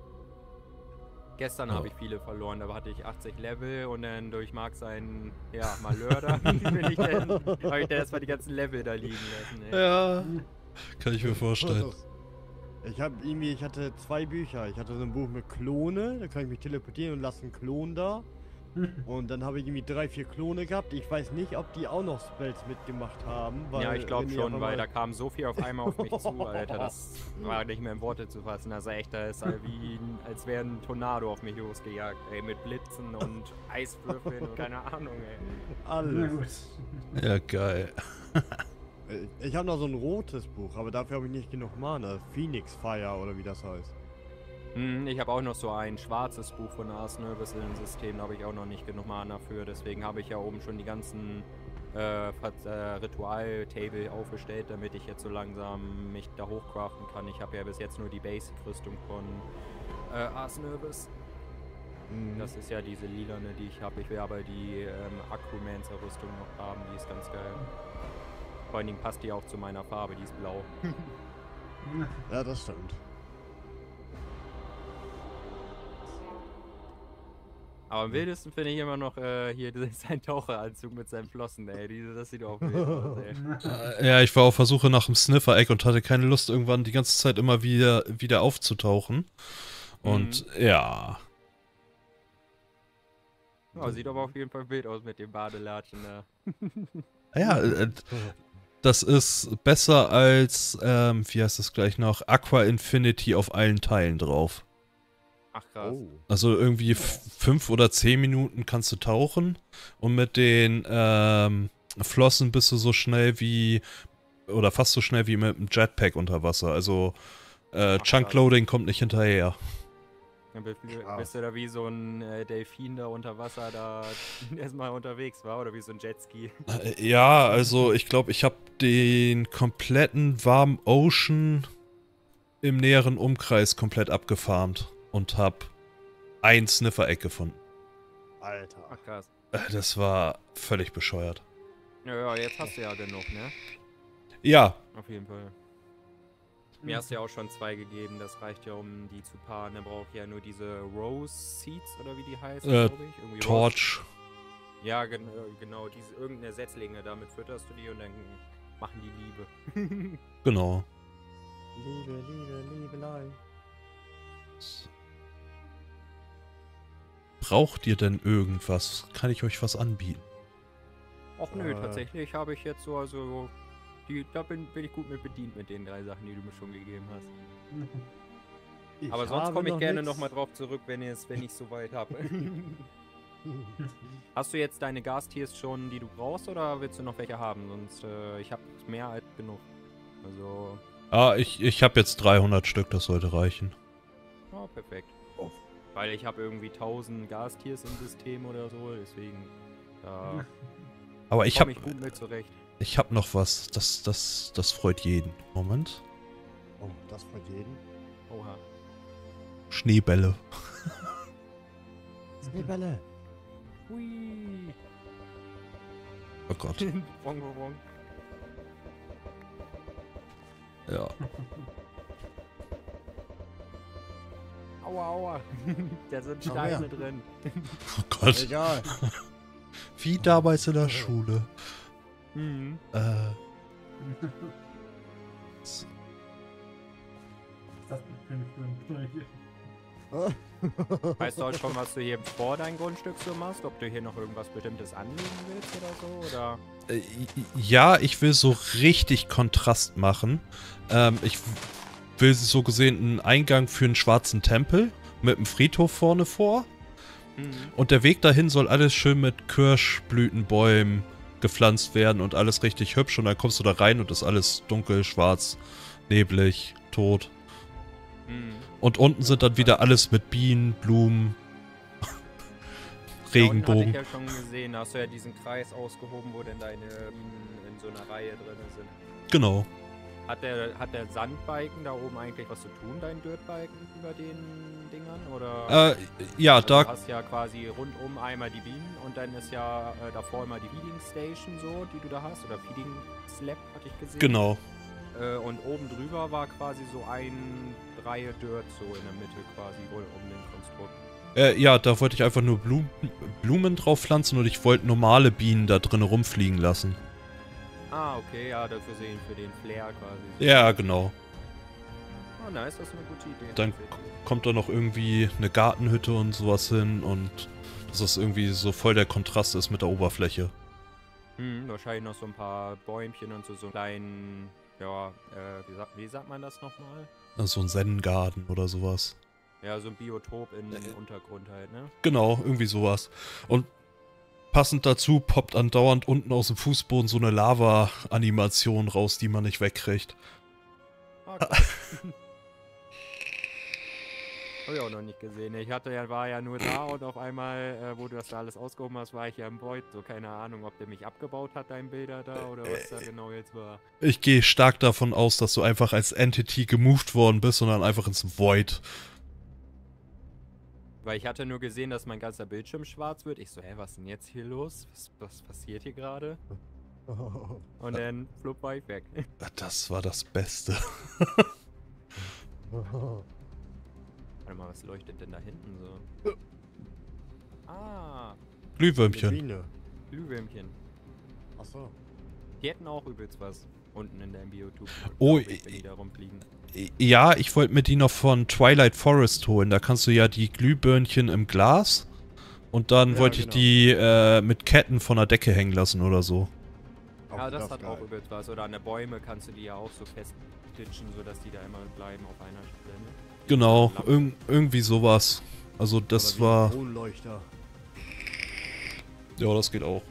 [SPEAKER 3] Gestern
[SPEAKER 1] Ja.
[SPEAKER 3] habe ich viele verloren, da hatte ich achtzig Level und dann durch Mark sein, ja, Malheur da, bin ich dann, habe ich dann erstmal die ganzen Level da liegen lassen, ey.
[SPEAKER 1] Ja, kann ich mir vorstellen.
[SPEAKER 4] Ich habe irgendwie, ich hatte zwei Bücher. Ich hatte so ein Buch mit Klone, da kann ich mich teleportieren und lasse einen Klon da. Und dann habe ich irgendwie drei, vier Klone gehabt. Ich weiß nicht, ob die auch noch Spells mitgemacht haben. Weil
[SPEAKER 3] Ja, ich glaube
[SPEAKER 4] René
[SPEAKER 3] schon,
[SPEAKER 4] einfach
[SPEAKER 3] weil
[SPEAKER 4] mal-
[SPEAKER 3] da kam so viel auf einmal auf mich zu, Alter. Das war nicht mehr in Worte zu fassen. Also echt, da ist halt wie, ein- als wäre ein Tornado auf mich losgejagt, ey. Mit Blitzen und Eiswürfeln und keine Ahnung, ey.
[SPEAKER 5] Na
[SPEAKER 4] Alles.
[SPEAKER 5] gut.
[SPEAKER 1] Ja, geil.
[SPEAKER 4] Ich- Ich habe noch so ein rotes Buch, aber dafür habe ich nicht genug Mana. Phoenix Fire oder wie das heißt.
[SPEAKER 3] Hm, ich habe auch noch so ein schwarzes Buch von Ars Nervous in dem System, da habe ich auch noch nicht genug Mana für. Deswegen habe ich ja oben schon die ganzen äh, Ver- äh, Ritual-Table aufgestellt, damit ich jetzt so langsam mich da hochcraften kann. Ich habe ja bis jetzt nur die Basic-Rüstung von äh, Ars Nervous.
[SPEAKER 4] Mhm.
[SPEAKER 3] Das ist ja diese lilane, die ich habe. Ich will aber die ähm, Acromancer-Rüstung noch haben, die ist ganz geil. Vor allen Dingen passt die auch zu meiner Farbe, die ist blau.
[SPEAKER 4] Ja, das stimmt.
[SPEAKER 3] Aber am wildesten finde ich immer noch äh, hier sein Taucheranzug mit seinen Flossen, ey. Diese, das sieht auch wild aus, ey.
[SPEAKER 1] Äh, Ja, ich war auf Versuche nach dem Sniffer-Egg und hatte keine Lust, irgendwann die ganze Zeit immer wieder, wieder aufzutauchen. Und ja.
[SPEAKER 3] Ja, sieht aber auf jeden Fall wild aus mit dem Badelatschen da.
[SPEAKER 1] Ja, äh, das ist besser als, ähm, wie heißt das gleich noch, Aqua Infinity auf allen Teilen drauf.
[SPEAKER 3] Ach krass.
[SPEAKER 4] Oh.
[SPEAKER 1] Also irgendwie f- fünf oder zehn Minuten kannst du tauchen und mit den ähm, Flossen bist du so schnell wie, oder fast so schnell wie mit dem Jetpack unter Wasser. Also äh,
[SPEAKER 3] Ach,
[SPEAKER 1] Chunkloading kommt nicht hinterher.
[SPEAKER 3] Dann bist, du-
[SPEAKER 4] Krass.
[SPEAKER 3] bist du da wie so ein äh, Delfin da unter Wasser da erstmal unterwegs war oder wie so ein Jetski.
[SPEAKER 1] Äh, Ja, also ich glaube, ich habe den kompletten warmen Ocean im näheren Umkreis komplett abgefarmt und habe ein Sniffer-Egg gefunden.
[SPEAKER 4] Alter.
[SPEAKER 3] Ach krass.
[SPEAKER 1] Äh, Das war völlig bescheuert.
[SPEAKER 3] Ja, ja, jetzt hast du ja genug, ne?
[SPEAKER 1] Ja,
[SPEAKER 3] Auf jeden Fall. Mir hast du ja auch schon zwei gegeben, das reicht ja, um die zu paaren. Dann brauche ich ja nur diese Rose Seeds oder wie die heißen,
[SPEAKER 1] Äh,
[SPEAKER 3] glaube ich. Irgendwie Rose-
[SPEAKER 1] Torch.
[SPEAKER 3] Ja, gen äh, genau, diese irgendeine Setzlinge, damit fütterst du die und dann machen die Liebe.
[SPEAKER 1] Genau.
[SPEAKER 4] Liebe, Liebe, Liebelei.
[SPEAKER 1] Braucht ihr denn irgendwas? Kann ich euch was anbieten?
[SPEAKER 3] Och nö,
[SPEAKER 4] Äh.
[SPEAKER 3] tatsächlich habe ich jetzt so, also, die, da bin, bin ich gut mit bedient mit den drei Sachen, die du mir schon gegeben hast.
[SPEAKER 4] Ich
[SPEAKER 3] Aber sonst
[SPEAKER 4] habe
[SPEAKER 3] komme ich
[SPEAKER 4] noch
[SPEAKER 3] gerne
[SPEAKER 4] nix.
[SPEAKER 3] nochmal drauf zurück, wenn ich wenn ich soweit habe. Hast du jetzt deine Gastiers schon, die du brauchst, oder willst du noch welche haben? Sonst, äh, ich habe mehr als genug. Also,
[SPEAKER 1] Ah, ich, ich habe jetzt dreihundert Stück, das sollte reichen.
[SPEAKER 3] oh, perfekt.
[SPEAKER 4] Oh.
[SPEAKER 3] Weil ich habe irgendwie tausend Gastiers im System oder so, deswegen, da
[SPEAKER 1] Aber ich
[SPEAKER 3] komme
[SPEAKER 1] habe
[SPEAKER 3] ich gut mit zurecht.
[SPEAKER 1] ich hab noch was, das, das, das freut jeden. Moment.
[SPEAKER 4] Oh, das freut jeden.
[SPEAKER 3] Oha.
[SPEAKER 1] Schneebälle.
[SPEAKER 4] Schneebälle.
[SPEAKER 3] Hui.
[SPEAKER 1] Oh Gott.
[SPEAKER 3] Bong, bong, bong.
[SPEAKER 1] Ja.
[SPEAKER 3] Aua, aua. Da sind
[SPEAKER 4] Komm
[SPEAKER 3] Steine
[SPEAKER 4] her.
[SPEAKER 3] drin.
[SPEAKER 1] Oh Gott.
[SPEAKER 4] Egal.
[SPEAKER 1] Wie damals in der Schule.
[SPEAKER 3] Mhm.
[SPEAKER 1] Äh.
[SPEAKER 5] Was ist das denn für ein- für ein für ein-
[SPEAKER 3] Weißt du auch schon, was du hier vor deinem Grundstück so machst? Ob du hier noch irgendwas Bestimmtes anlegen willst oder so? Oder?
[SPEAKER 1] Äh, Ja, ich will so richtig Kontrast machen. Ähm, ich w- will so gesehen einen Eingang für einen schwarzen Tempel mit einem Friedhof vorne vor.
[SPEAKER 3] Mhm.
[SPEAKER 1] Und der Weg dahin soll alles schön mit Kirschblütenbäumen gepflanzt werden und alles richtig hübsch. Und dann kommst du da rein und ist alles dunkel, schwarz, neblig, tot.
[SPEAKER 3] Mhm.
[SPEAKER 1] Und unten sind dann wieder alles mit Bienen, Blumen,
[SPEAKER 3] Da unten
[SPEAKER 1] Regenbogen.
[SPEAKER 3] hatte ich ja schon gesehen, da hast du ja diesen Kreis ausgehoben, wo denn deine Bienen in so einer Reihe drin sind.
[SPEAKER 1] Genau.
[SPEAKER 3] Hat der, hat der Sandbalken da oben eigentlich was zu tun, dein Dirtbalken über den Dingern? Oder?
[SPEAKER 1] Äh, ja,
[SPEAKER 3] Also
[SPEAKER 1] da
[SPEAKER 3] Du hast ja quasi rundum einmal die Bienen und dann ist ja äh, davor immer die Feeding Station so, die du da hast. Oder Feeding Slab hatte ich gesehen.
[SPEAKER 1] genau.
[SPEAKER 3] Äh, und oben drüber war quasi so eine Reihe Dirt so in der Mitte quasi rund um den Konstrukt.
[SPEAKER 1] Äh, ja, da wollte ich einfach nur Blumen, Blumen drauf pflanzen und ich wollte normale Bienen da drin rumfliegen lassen.
[SPEAKER 3] Ah, okay, ja, dafür sehen für den Flair quasi.
[SPEAKER 1] Ja, genau.
[SPEAKER 3] Oh, nice, das ist eine gute Idee.
[SPEAKER 1] Dann
[SPEAKER 3] tatsächlich.
[SPEAKER 1] kommt da noch irgendwie eine Gartenhütte und sowas hin und Dass das irgendwie so voll der Kontrast ist mit der Oberfläche.
[SPEAKER 3] Hm, wahrscheinlich noch so ein paar Bäumchen und so, so einen kleinen, ja, äh, wie, sagt, wie sagt man das nochmal?
[SPEAKER 1] So ein Zen-Garden oder sowas.
[SPEAKER 3] Ja, so ein Biotop im Untergrund halt, ne?
[SPEAKER 1] Genau, irgendwie sowas. Und passend dazu poppt andauernd unten aus dem Fußboden so eine Lava-Animation raus, die man nicht wegkriegt.
[SPEAKER 3] Ah, cool. Hab ich auch noch nicht gesehen. Ich hatte ja, war ja nur da und auf einmal, äh, wo du das da alles ausgehoben hast, war ich ja im Void. So, keine Ahnung, ob der mich abgebaut hat, dein Bilder da, oder was da genau jetzt war.
[SPEAKER 1] Ich gehe stark davon aus, dass du einfach als Entity gemoved worden bist und dann einfach ins Void.
[SPEAKER 3] Weil ich hatte nur gesehen, dass mein ganzer Bildschirm schwarz wird. Ich so, hä, was ist denn jetzt hier los? Was, was passiert hier gerade? Und dann flupp war ich weg.
[SPEAKER 1] Das war das Beste.
[SPEAKER 3] Warte mal, was leuchtet denn da hinten so? Ah,
[SPEAKER 1] Glühwürmchen.
[SPEAKER 4] Biene.
[SPEAKER 3] Glühwürmchen.
[SPEAKER 4] Achso.
[SPEAKER 3] Die hätten auch übelst was unten in der Biotop.
[SPEAKER 1] Oh,
[SPEAKER 3] glaub ich, wenn die da rumfliegen.
[SPEAKER 1] Ja, ich wollte mir die noch von Twilight Forest holen. Da kannst du ja die Glühbirnchen im Glas. Und dann
[SPEAKER 4] Ja,
[SPEAKER 1] wollte ich
[SPEAKER 4] genau.
[SPEAKER 1] die äh, mit Ketten von der Decke hängen lassen oder so.
[SPEAKER 3] Ja, das
[SPEAKER 4] ist
[SPEAKER 3] hat
[SPEAKER 4] geil.
[SPEAKER 3] auch übelst was. Oder an der Bäume kannst du die ja auch so feststitchen, sodass die da immer bleiben auf einer Stelle. Ne?
[SPEAKER 1] Genau,
[SPEAKER 3] Lampen.
[SPEAKER 1] irg irgendwie sowas. Also das
[SPEAKER 4] Oder wie ein
[SPEAKER 1] war...
[SPEAKER 4] Kronleuchter.
[SPEAKER 1] Ja, das geht auch.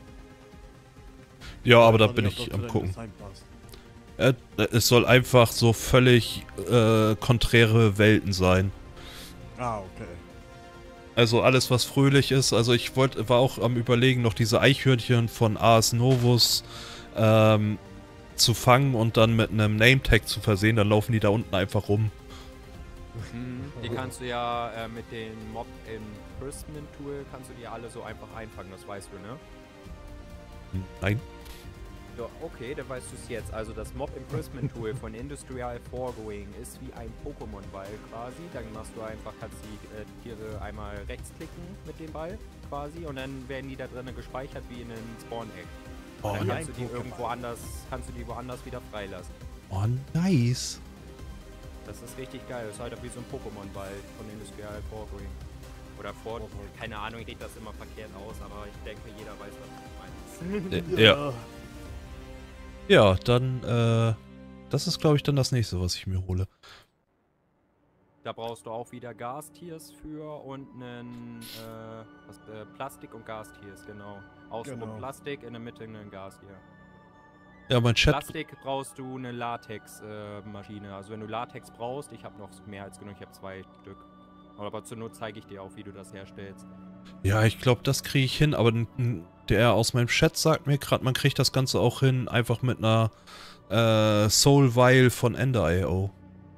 [SPEAKER 1] Ja, aber da
[SPEAKER 4] weiß
[SPEAKER 1] bin
[SPEAKER 4] nicht, ob
[SPEAKER 1] ich
[SPEAKER 4] das zu
[SPEAKER 1] am
[SPEAKER 4] deinem
[SPEAKER 1] gucken.
[SPEAKER 4] Design passt.
[SPEAKER 1] Äh, es soll einfach so völlig äh, konträre Welten sein.
[SPEAKER 4] Ah, okay.
[SPEAKER 1] Also alles, was fröhlich ist. Also ich wollte, war auch am Überlegen, noch diese Eichhörnchen von Ars Novus ähm, zu fangen und dann mit einem Name-Tag zu versehen. Dann laufen die da unten einfach rum.
[SPEAKER 3] Mhm. Die kannst du ja äh, mit dem Mob Imprisonment Tool kannst du die alle so einfach einfangen, das weißt du, ne?
[SPEAKER 1] Nein.
[SPEAKER 3] Ja, okay, dann weißt du es jetzt. Also das Mob Imprisonment Tool von Industrial Foregoing ist wie ein Pokémon-Ball quasi. Dann machst du einfach, kannst die äh, Tiere einmal rechtsklicken mit dem Ball quasi und dann werden die da drinnen gespeichert wie in einem Spawn-Egg.
[SPEAKER 1] Oh,
[SPEAKER 3] Dann
[SPEAKER 4] ja.
[SPEAKER 3] kannst du die
[SPEAKER 4] Ein
[SPEAKER 3] irgendwo
[SPEAKER 4] Pokéball.
[SPEAKER 3] anders, kannst du die woanders wieder freilassen.
[SPEAKER 1] oh, nice.
[SPEAKER 3] Das ist richtig geil. Das ist halt wie so ein Pokémon-Ball von Industrial Foregoing. Oder Fort, keine Ahnung, ich rede das immer verkehrt aus, aber ich denke, jeder weiß, was ich meine.
[SPEAKER 1] Äh, ja. Ja, dann, äh, das ist, glaube ich, dann das nächste, was ich mir hole.
[SPEAKER 3] Da brauchst du auch wieder Gastiers für und einen, äh, was, äh, Plastik und Gastiers, genau. Außenrum
[SPEAKER 4] Genau.
[SPEAKER 3] Plastik, in der Mitte einen Gastier.
[SPEAKER 1] Ja, mein Chat...
[SPEAKER 3] Plastik brauchst du eine Latex-Maschine. Also wenn du Latex brauchst, ich habe noch mehr als genug, ich habe zwei Stück. Aber zur Not zeige ich dir auch, wie du das herstellst.
[SPEAKER 1] Ja, ich glaube, das kriege ich hin, aber n- der aus meinem Chat sagt mir gerade, man kriegt das Ganze auch hin, einfach mit einer äh, Soul Vial von Ender Punkt i o.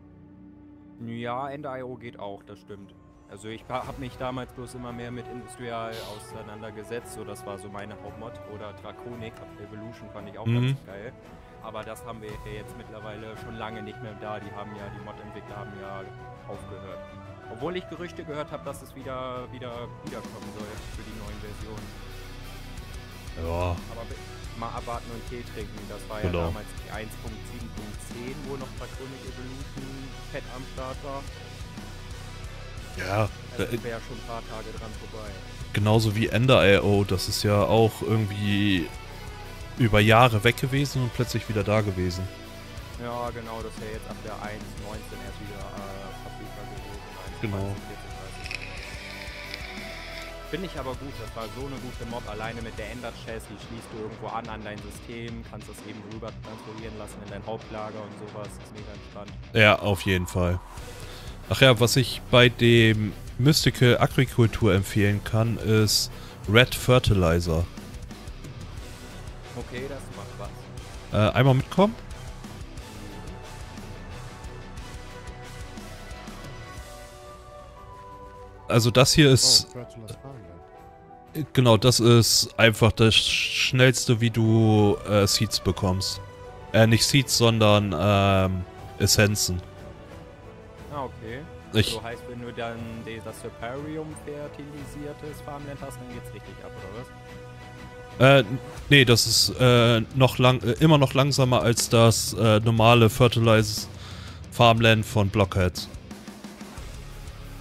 [SPEAKER 3] Ja, Ender Punkt i o geht auch, das stimmt. Also ich habe mich damals bloß immer mehr mit Industrial auseinandergesetzt, so das war so meine Hauptmod. Oder Draconic, Evolution fand ich auch
[SPEAKER 1] Mhm.
[SPEAKER 3] ganz geil. Aber das haben wir jetzt mittlerweile schon lange nicht mehr da. Die haben ja, die Mod-Entwickler haben ja aufgehört. Obwohl ich Gerüchte gehört habe, dass es wieder, wieder wiederkommen soll für die neuen Versionen.
[SPEAKER 1] Ja.
[SPEAKER 3] Aber bi- mal abwarten und Tee trinken. Das war
[SPEAKER 1] Genau.
[SPEAKER 3] ja damals die eins Punkt sieben Punkt zehn, wo noch Draconic Evolution fett am Start war.
[SPEAKER 1] Ja,
[SPEAKER 3] Also
[SPEAKER 1] äh,
[SPEAKER 3] wäre schon ein paar Tage dran vorbei.
[SPEAKER 1] genauso wie Ender Punkt i o, das ist ja auch irgendwie über Jahre weg gewesen und plötzlich wieder da gewesen.
[SPEAKER 3] Ja, genau, das wäre jetzt ab der eins Punkt neunzehn erst wieder äh, verfügbar gewesen. eins Punkt
[SPEAKER 1] Genau.
[SPEAKER 3] vierzehn, dreißig. Finde ich aber gut, das war so eine gute Mob, alleine mit der Ender-Chest, die schließt du irgendwo an an dein System, kannst das eben rüber transferieren lassen in dein Hauptlager und sowas, das ist mega entspannt.
[SPEAKER 1] Ja, auf jeden Fall. Ach ja, was ich bei dem Mystical Agrikultur empfehlen kann, ist Red Fertilizer.
[SPEAKER 3] Okay, das macht was.
[SPEAKER 1] Äh, einmal mitkommen? Also das hier ist,
[SPEAKER 4] Oh, Virtual Farmland.
[SPEAKER 1] genau, das ist einfach das schnellste, wie du äh, Seeds bekommst. Äh, nicht Seeds, sondern ähm, Essenzen.
[SPEAKER 3] Ah, okay.
[SPEAKER 1] Ich,
[SPEAKER 3] So heißt, wenn du dann das Superium fertilisiertes Farmland hast, dann geht's richtig ab, oder was?
[SPEAKER 1] äh, nee, das ist äh, noch lang, äh, immer noch langsamer als das äh, normale Fertilized Farmland von Blockheads.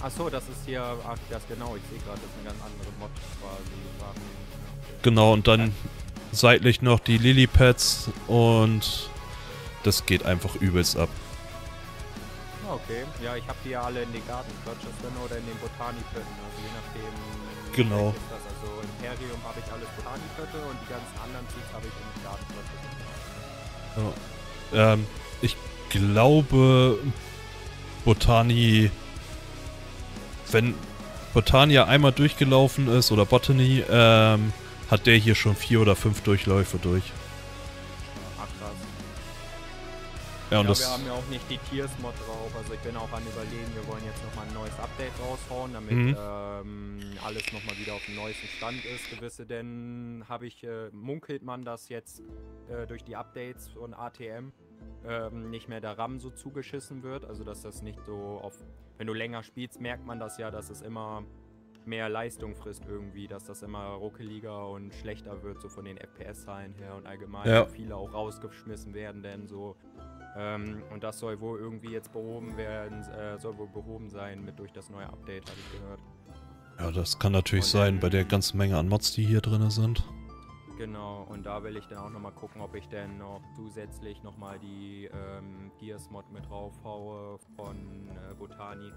[SPEAKER 3] Achso, das ist hier, ach, das genau, ich sehe gerade, das ist eine ganz andere Mod quasi. Warum-
[SPEAKER 1] Genau, und dann seitlich noch die Lilypads und das geht einfach übelst ab.
[SPEAKER 3] Ah, okay, ja, ich habe die ja alle in den Garden Clutches drin oder in den Botani-Pötten, also je nachdem.
[SPEAKER 1] Genau.
[SPEAKER 3] welches das. Also Imperium habe ich alles Botani-Pötte und die ganzen anderen Seeds habe ich in den Garden Clutches.
[SPEAKER 1] Ja. Ähm, ich glaube, Botani, wenn Botania einmal durchgelaufen ist, oder Botany, ähm, hat der hier schon vier oder fünf Durchläufe durch.
[SPEAKER 3] Ach krass.
[SPEAKER 1] Ja, und
[SPEAKER 3] Ja,
[SPEAKER 1] das...
[SPEAKER 3] wir haben ja auch nicht die Tiers-Mod drauf, also ich bin auch an überlegen, wir wollen jetzt nochmal ein neues Update raushauen, damit
[SPEAKER 1] Mhm.
[SPEAKER 3] ähm, alles nochmal wieder auf dem neuesten Stand ist. Gewisse, denn habe ich, äh, munkelt man, dass jetzt äh, durch die Updates von A T M ähm, nicht mehr der RAM so zugeschissen wird, also dass das nicht so auf, wenn du länger spielst, merkt man das ja, dass es immer mehr Leistung frisst irgendwie, dass das immer ruckeliger und schlechter wird, so von den F P S-Zahlen her und allgemein,
[SPEAKER 1] Ja.
[SPEAKER 3] viele auch rausgeschmissen werden, denn so ähm, und das soll wohl irgendwie jetzt behoben werden, äh, soll wohl behoben sein mit durch das neue Update, habe ich gehört.
[SPEAKER 1] Ja, das kann natürlich
[SPEAKER 3] Und
[SPEAKER 1] sein,
[SPEAKER 3] dann-
[SPEAKER 1] bei der ganzen Menge an Mods, die hier drin sind.
[SPEAKER 3] Genau, und da will ich dann auch nochmal gucken, ob ich dann noch zusätzlich nochmal die ähm, Gears-Mod mit draufhaue von äh, Botani.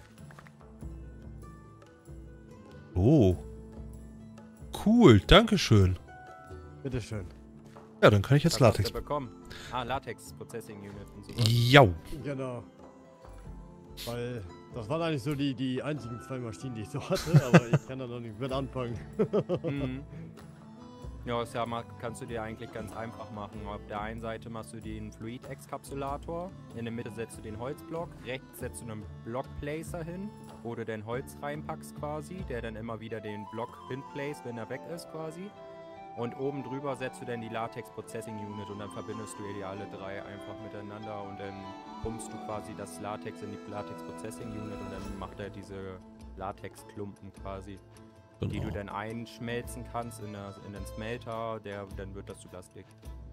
[SPEAKER 1] Oh. Cool, dankeschön.
[SPEAKER 4] Bitteschön.
[SPEAKER 1] Ja, dann kann ich jetzt
[SPEAKER 3] Was hast
[SPEAKER 1] Latex...
[SPEAKER 3] du bekommen? Ah, Latex Processing Unit und sowas.
[SPEAKER 1] Jau.
[SPEAKER 4] Genau. Weil das waren eigentlich so die, die einzigen zwei Maschinen, die ich so hatte, aber ich kann da noch nicht mit anfangen.
[SPEAKER 3] Mhm. Ja, ist ja mal, kannst du dir eigentlich ganz einfach machen. Auf der einen Seite machst du den Fluid-Exkapsulator, in der Mitte setzt du den Holzblock, rechts setzt du einen Block-Placer hin, wo du den Holz reinpackst quasi, der dann immer wieder den Block hinplaced, wenn er weg ist quasi. Und oben drüber setzt du dann die Latex Processing Unit und dann verbindest du die alle drei einfach miteinander und dann pumpst du quasi das Latex in die Latex Processing Unit und dann macht er diese Latex-Klumpen quasi, die du
[SPEAKER 1] Genau.
[SPEAKER 3] dann einschmelzen kannst in, der, in den Smelter, der, dann wird das zu Plastik.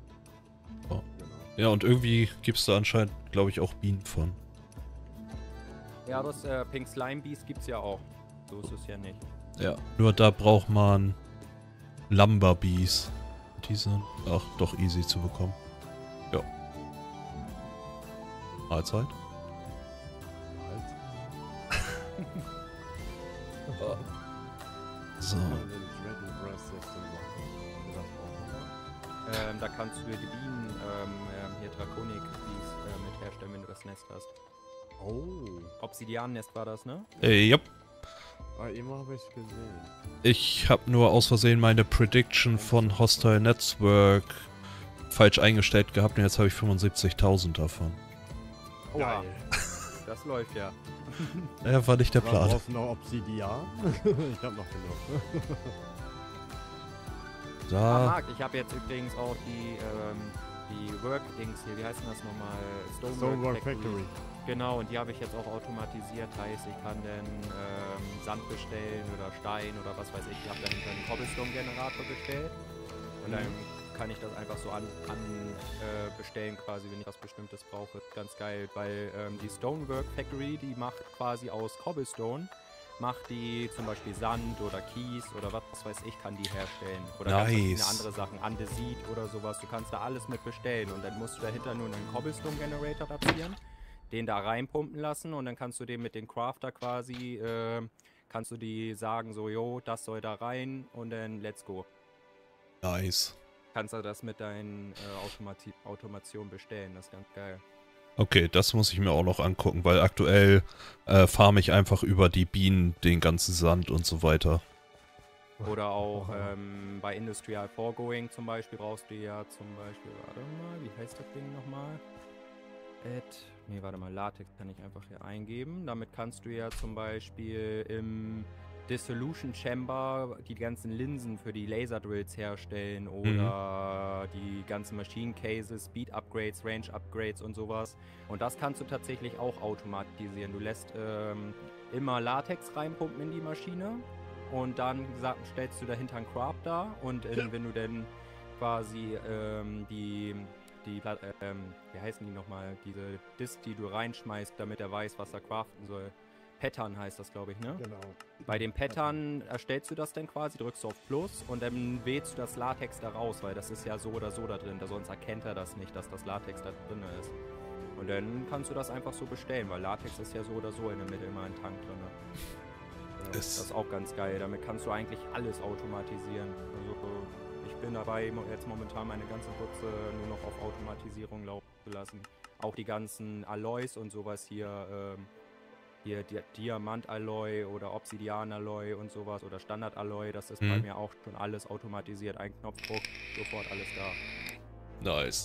[SPEAKER 1] Ja, und irgendwie gibt es da anscheinend, glaube ich, auch Bienen von.
[SPEAKER 3] Ja, das äh, Pink Slime Beast gibt's ja auch. So ist es ja nicht.
[SPEAKER 1] Ja. Nur da braucht man Lumber Bees. Die sind ach doch easy zu bekommen. Ja. Mahlzeit. So.
[SPEAKER 3] Ähm, da kannst du dir die Bienen, ähm, ähm, hier Draconic Bees äh, mit herstellen, wenn du das Nest hast.
[SPEAKER 4] Oh.
[SPEAKER 3] Obsidian-Nest war das, ne?
[SPEAKER 1] Äh, ja.
[SPEAKER 4] Ah, immer habe ich gesehen.
[SPEAKER 1] Ich habe nur aus Versehen meine Prediction von Hostile Network falsch eingestellt gehabt und jetzt habe ich fünfundsiebzigtausend davon.
[SPEAKER 3] Oha. Das läuft ja.
[SPEAKER 1] Ja, war nicht der
[SPEAKER 4] Was
[SPEAKER 1] Plan.
[SPEAKER 4] brauchst du noch Obsidian? Ich hab noch genug.
[SPEAKER 3] Ah,
[SPEAKER 1] Da.
[SPEAKER 3] Marc, ich habe jetzt übrigens auch die, ähm, die Work-Dings hier, wie heißt denn das nochmal? Stonework,
[SPEAKER 4] Stonework
[SPEAKER 3] Factory.
[SPEAKER 4] Factory.
[SPEAKER 3] Genau, und die habe ich jetzt auch automatisiert, heißt, ich kann dann ähm, Sand bestellen oder Stein oder was weiß ich. Ich habe dahinter einen Cobblestone-Generator bestellt und dann kann ich das einfach so an, an äh, bestellen quasi, wenn ich was Bestimmtes brauche. Ganz geil, weil ähm, die Stonework Factory, die macht quasi aus Cobblestone, macht die zum Beispiel Sand oder Kies oder was weiß ich, kann die herstellen. Oder ganz verschiedene
[SPEAKER 1] Nice.
[SPEAKER 3] andere Sachen, Andesit oder sowas. Du kannst da alles mit bestellen und dann musst du dahinter nur einen Cobblestone-Generator platzieren, den da reinpumpen lassen und dann kannst du den mit dem Crafter quasi, äh, kannst du die sagen so, jo, das soll da rein und dann let's go.
[SPEAKER 1] Nice.
[SPEAKER 3] Kannst du das mit deinen äh, Automati Automation bestellen, das ist ganz geil.
[SPEAKER 1] Okay, das muss ich mir auch noch angucken, weil aktuell äh, farme ich einfach über die Bienen den ganzen Sand und so weiter.
[SPEAKER 3] Oder auch ähm, bei Industrial Foregoing zum Beispiel brauchst du ja zum Beispiel, warte mal, wie heißt das Ding nochmal? Add, nee, warte mal, Latex kann ich einfach hier eingeben. Damit kannst du ja zum Beispiel im Dissolution Chamber die ganzen Linsen für die Laserdrills herstellen oder die ganzen Machine Cases, Speed Upgrades, Range Upgrades und sowas. Und das kannst du tatsächlich auch automatisieren. Du lässt ähm, immer Latex reinpumpen in die Maschine und dann sa- stellst du dahinter einen Crafter und äh, wenn du dann quasi ähm, die, die Pla- ähm, wie heißen die nochmal, diese Disk, die du reinschmeißt, damit er weiß, was er craften soll. Pattern heißt das, glaube ich, ne?
[SPEAKER 4] Genau.
[SPEAKER 3] Bei dem Pattern erstellst du das dann quasi, drückst du auf Plus und dann wählst du das Latex da raus, weil das ist ja so oder so da drin, da sonst erkennt er das nicht, dass das Latex da drin ist. Und dann kannst du das einfach so bestellen, weil Latex ist ja so oder so in der Mitte immer ein Tank drin. Ja, das ist auch ganz geil, damit kannst du eigentlich alles automatisieren. Also ich bin dabei, jetzt momentan meine ganze Putze nur noch auf Automatisierung laufen zu lassen. Auch die ganzen Alloys und sowas hier, ähm, hier Di Diamant-Alloy oder Obsidian-Alloy und sowas oder Standard-Alloy, das ist
[SPEAKER 1] Mhm.
[SPEAKER 3] bei mir auch schon alles automatisiert. Ein Knopfdruck, sofort alles da.
[SPEAKER 1] Nice.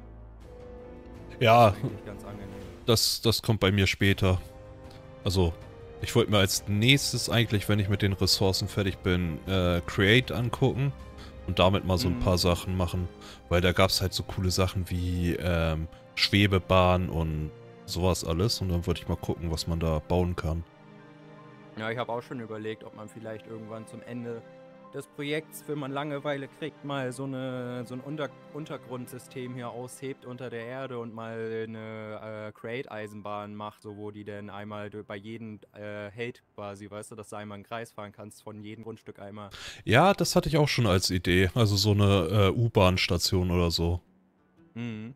[SPEAKER 1] Ja,
[SPEAKER 3] Eigentlich ganz angenehm.
[SPEAKER 1] das, das kommt bei mir später. Also, ich wollte mir als nächstes eigentlich, wenn ich mit den Ressourcen fertig bin, äh, Create angucken und damit mal so ein
[SPEAKER 3] Mhm.
[SPEAKER 1] paar Sachen machen. Weil da gab es halt so coole Sachen wie ähm, Schwebebahn und sowas alles. Und dann wollte ich mal gucken, was man da bauen kann.
[SPEAKER 3] Ja, ich habe auch schon überlegt, ob man vielleicht irgendwann zum Ende des Projekts, wenn man Langeweile kriegt, mal so, eine, so ein Unter Untergrundsystem hier aushebt unter der Erde und mal eine äh, Create-Eisenbahn macht, so wo die dann einmal bei jedem äh, Held quasi, weißt du, dass du einmal einen Kreis fahren kannst von jedem Grundstück einmal.
[SPEAKER 1] Ja, das hatte ich auch schon als Idee. Also so eine äh, U-Bahn-Station oder so.
[SPEAKER 3] Mhm.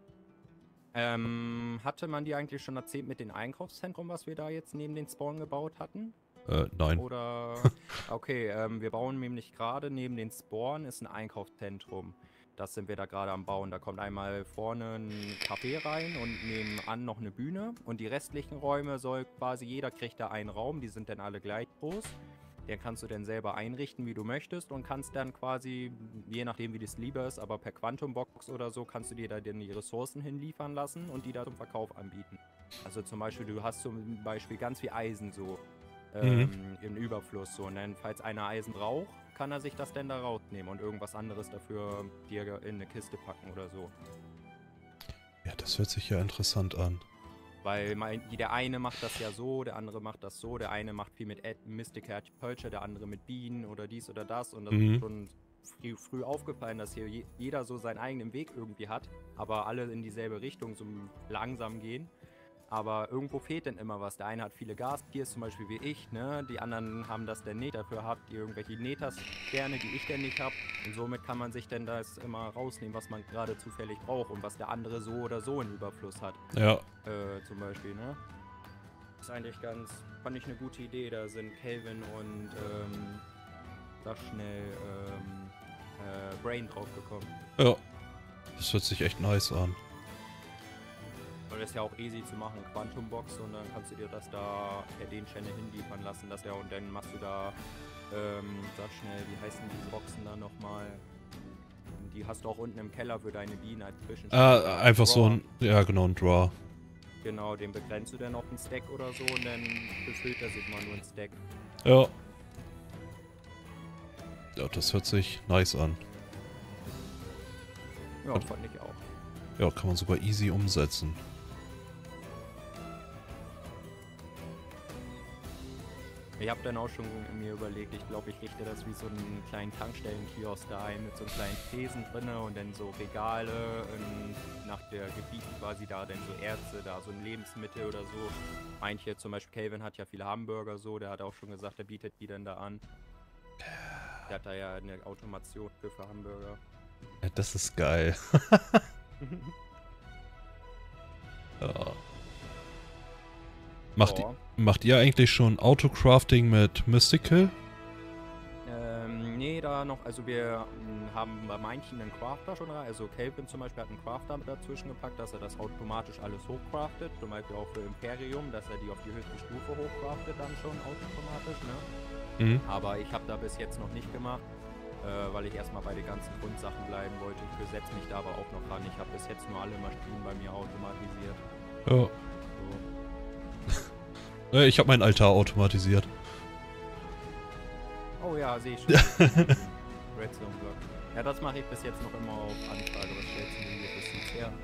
[SPEAKER 3] Ähm, hatte man dir eigentlich schon erzählt mit dem Einkaufszentrum, was wir da jetzt neben den Spawn gebaut hatten?
[SPEAKER 1] Äh, nein.
[SPEAKER 3] Oder, okay, ähm, wir bauen nämlich gerade neben den Spawn ist ein Einkaufszentrum. Das sind wir da gerade am Bauen. Da kommt einmal vorne ein Café rein und nebenan noch eine Bühne. Und die restlichen Räume soll quasi, jeder kriegt da einen Raum, die sind dann alle gleich groß. Den kannst du dann selber einrichten, wie du möchtest und kannst dann quasi, je nachdem wie das lieber ist, aber per Quantum Box oder so, kannst du dir da dann die Ressourcen hinliefern lassen und die da zum Verkauf anbieten. Also zum Beispiel, du hast zum Beispiel ganz viel Eisen so ähm,
[SPEAKER 1] Mhm.
[SPEAKER 3] im Überfluss so und dann, falls einer Eisen braucht, kann er sich das dann da rausnehmen und irgendwas anderes dafür dir in eine Kiste packen oder so.
[SPEAKER 1] Ja, das hört sich ja interessant an.
[SPEAKER 3] Weil mein, der eine macht das ja so, der andere macht das so, der eine macht viel mit Ad Mystic Culture, der andere mit Bienen oder dies oder das. Und das
[SPEAKER 1] Mhm.
[SPEAKER 3] ist schon früh, früh aufgefallen, dass hier je, jeder so seinen eigenen Weg irgendwie hat, aber alle in dieselbe Richtung so langsam gehen. Aber irgendwo fehlt dann immer was. Der eine hat viele Gastiers, zum Beispiel wie ich, ne? Die anderen haben das dann nicht. Dafür habt ihr irgendwelche Netas gerne, die ich denn nicht habe. Und somit kann man sich dann das immer rausnehmen, was man gerade zufällig braucht und was der andere so oder so in Überfluss hat.
[SPEAKER 1] Ja.
[SPEAKER 3] Äh, zum Beispiel, ne? Ist eigentlich ganz, fand ich eine gute Idee. Da sind Calvin und, ähm, sag schnell, ähm, äh, Brain draufgekommen.
[SPEAKER 1] Ja. Das hört sich echt nice an.
[SPEAKER 3] Und das ist ja auch easy zu machen, Quantum Box, und dann kannst du dir das da per den Channel hinliefern lassen, dass der, und dann machst du da, ähm, sag schnell, wie heißen die Boxen da nochmal? Die hast du auch unten im Keller für deine Bienen als Zwischenstand.
[SPEAKER 1] Ah, einfach so ein, ja genau, ein Draw.
[SPEAKER 3] Genau, den begrenzt du dann auf einen Stack oder so und dann befüllt er sich mal nur einen Stack.
[SPEAKER 1] Ja. Ja, das hört sich nice an.
[SPEAKER 3] Ja,
[SPEAKER 1] Und-
[SPEAKER 3] fand ich auch.
[SPEAKER 1] Ja, kann man sogar easy umsetzen.
[SPEAKER 3] Ich habe dann auch schon mir überlegt, ich glaube, ich richte das wie so einen kleinen Tankstellenkiosk da ein mit so einem kleinen Tresen drinne und dann so Regale ähm, nach der Gebiet quasi da, dann so Erze, da so ein Lebensmittel oder so. Manche, zum Beispiel Calvin hat ja viele Hamburger so, der hat auch schon gesagt, er bietet die dann da an. Der hat da ja eine Automation für, für Hamburger.
[SPEAKER 1] Ja, das ist geil. Ja. Macht,
[SPEAKER 3] Ja.
[SPEAKER 1] macht ihr eigentlich schon Autocrafting mit Mystical?
[SPEAKER 3] Ähm, nee, da noch, also wir mh, haben bei manchen einen Crafter schon rein, also Calvin zum Beispiel hat einen Crafter mit dazwischen gepackt, dass er das automatisch alles hochcraftet, zum Beispiel auch für Imperium, dass er die auf die höchste Stufe hochcraftet dann schon automatisch, ne?
[SPEAKER 1] Mhm.
[SPEAKER 3] Aber ich habe da bis jetzt noch nicht gemacht, äh, weil ich erstmal bei den ganzen Grundsachen bleiben wollte. Ich besetze mich da aber auch noch ran. Ich habe bis jetzt nur alle Maschinen bei mir automatisiert.
[SPEAKER 1] Ja.
[SPEAKER 3] So.
[SPEAKER 1] Äh, Ich habe meinen Altar automatisiert.
[SPEAKER 3] Oh ja, sehe ich schon. Redstone Block. Ja, das mache ich bis jetzt noch immer auf Anfrage. Was stellst du denn hier für Seeds her?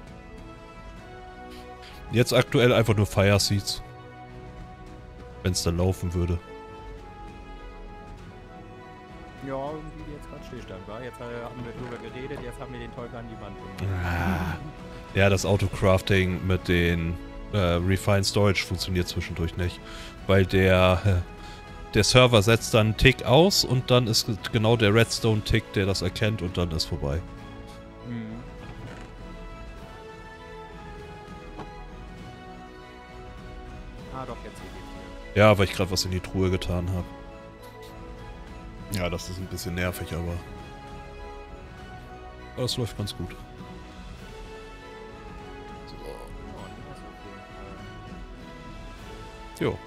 [SPEAKER 1] Jetzt aktuell einfach nur Fire Seeds. Wenn es dann laufen würde.
[SPEAKER 3] Ja, irgendwie jetzt gerade Stillstand war. Jetzt äh, haben wir drüber geredet, jetzt haben wir den Teufel an die Wand gemacht.
[SPEAKER 1] Ja, das Autocrafting mit den äh, Refined Storage funktioniert zwischendurch nicht. Weil der, äh, der Server setzt dann einen Tick aus und dann ist genau der Redstone-Tick, der das erkennt und dann ist vorbei.
[SPEAKER 3] Mhm. Ah, doch, jetzt hier geht's
[SPEAKER 1] Ja, weil ich gerade was in die Truhe getan habe. Ja, das ist ein bisschen nervig, aber... aber es läuft ganz gut. So.
[SPEAKER 3] Oh, das ist auf jeden Fall.
[SPEAKER 1] Jo.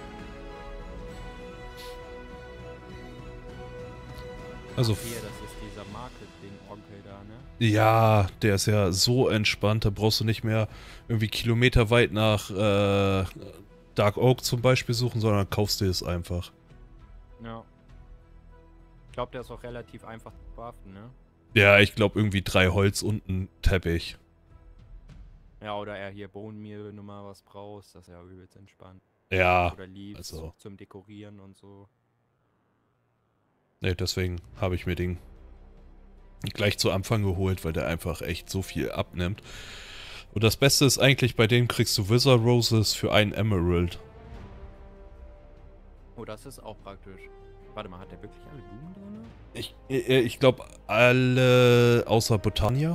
[SPEAKER 1] Also,
[SPEAKER 3] Hier, das ist dieser Marketing-Onkel da, ne?
[SPEAKER 1] ja, der ist ja so entspannt, da brauchst du nicht mehr irgendwie kilometerweit nach äh, Dark Oak zum Beispiel suchen, sondern kaufst dir es einfach.
[SPEAKER 3] Ja. Ich glaube, der ist auch relativ einfach zu craften, ne?
[SPEAKER 1] Ja, ich glaube irgendwie drei Holz und ein Teppich.
[SPEAKER 3] Ja, oder er hier Bone Meal, wenn du mal was brauchst, das ist ja übelst entspannt.
[SPEAKER 1] Ja,
[SPEAKER 3] Oder Leaves
[SPEAKER 1] also-
[SPEAKER 3] zum Dekorieren und so.
[SPEAKER 1] ne, deswegen habe ich mir den gleich zu Anfang geholt, weil der einfach echt so viel abnimmt. Und das Beste ist eigentlich, bei dem kriegst du Wizard Roses für einen Emerald.
[SPEAKER 3] Oh, das ist auch praktisch. Warte mal, hat der wirklich alle Blumen drin?
[SPEAKER 1] Ich, äh, ich glaube alle außer Botania.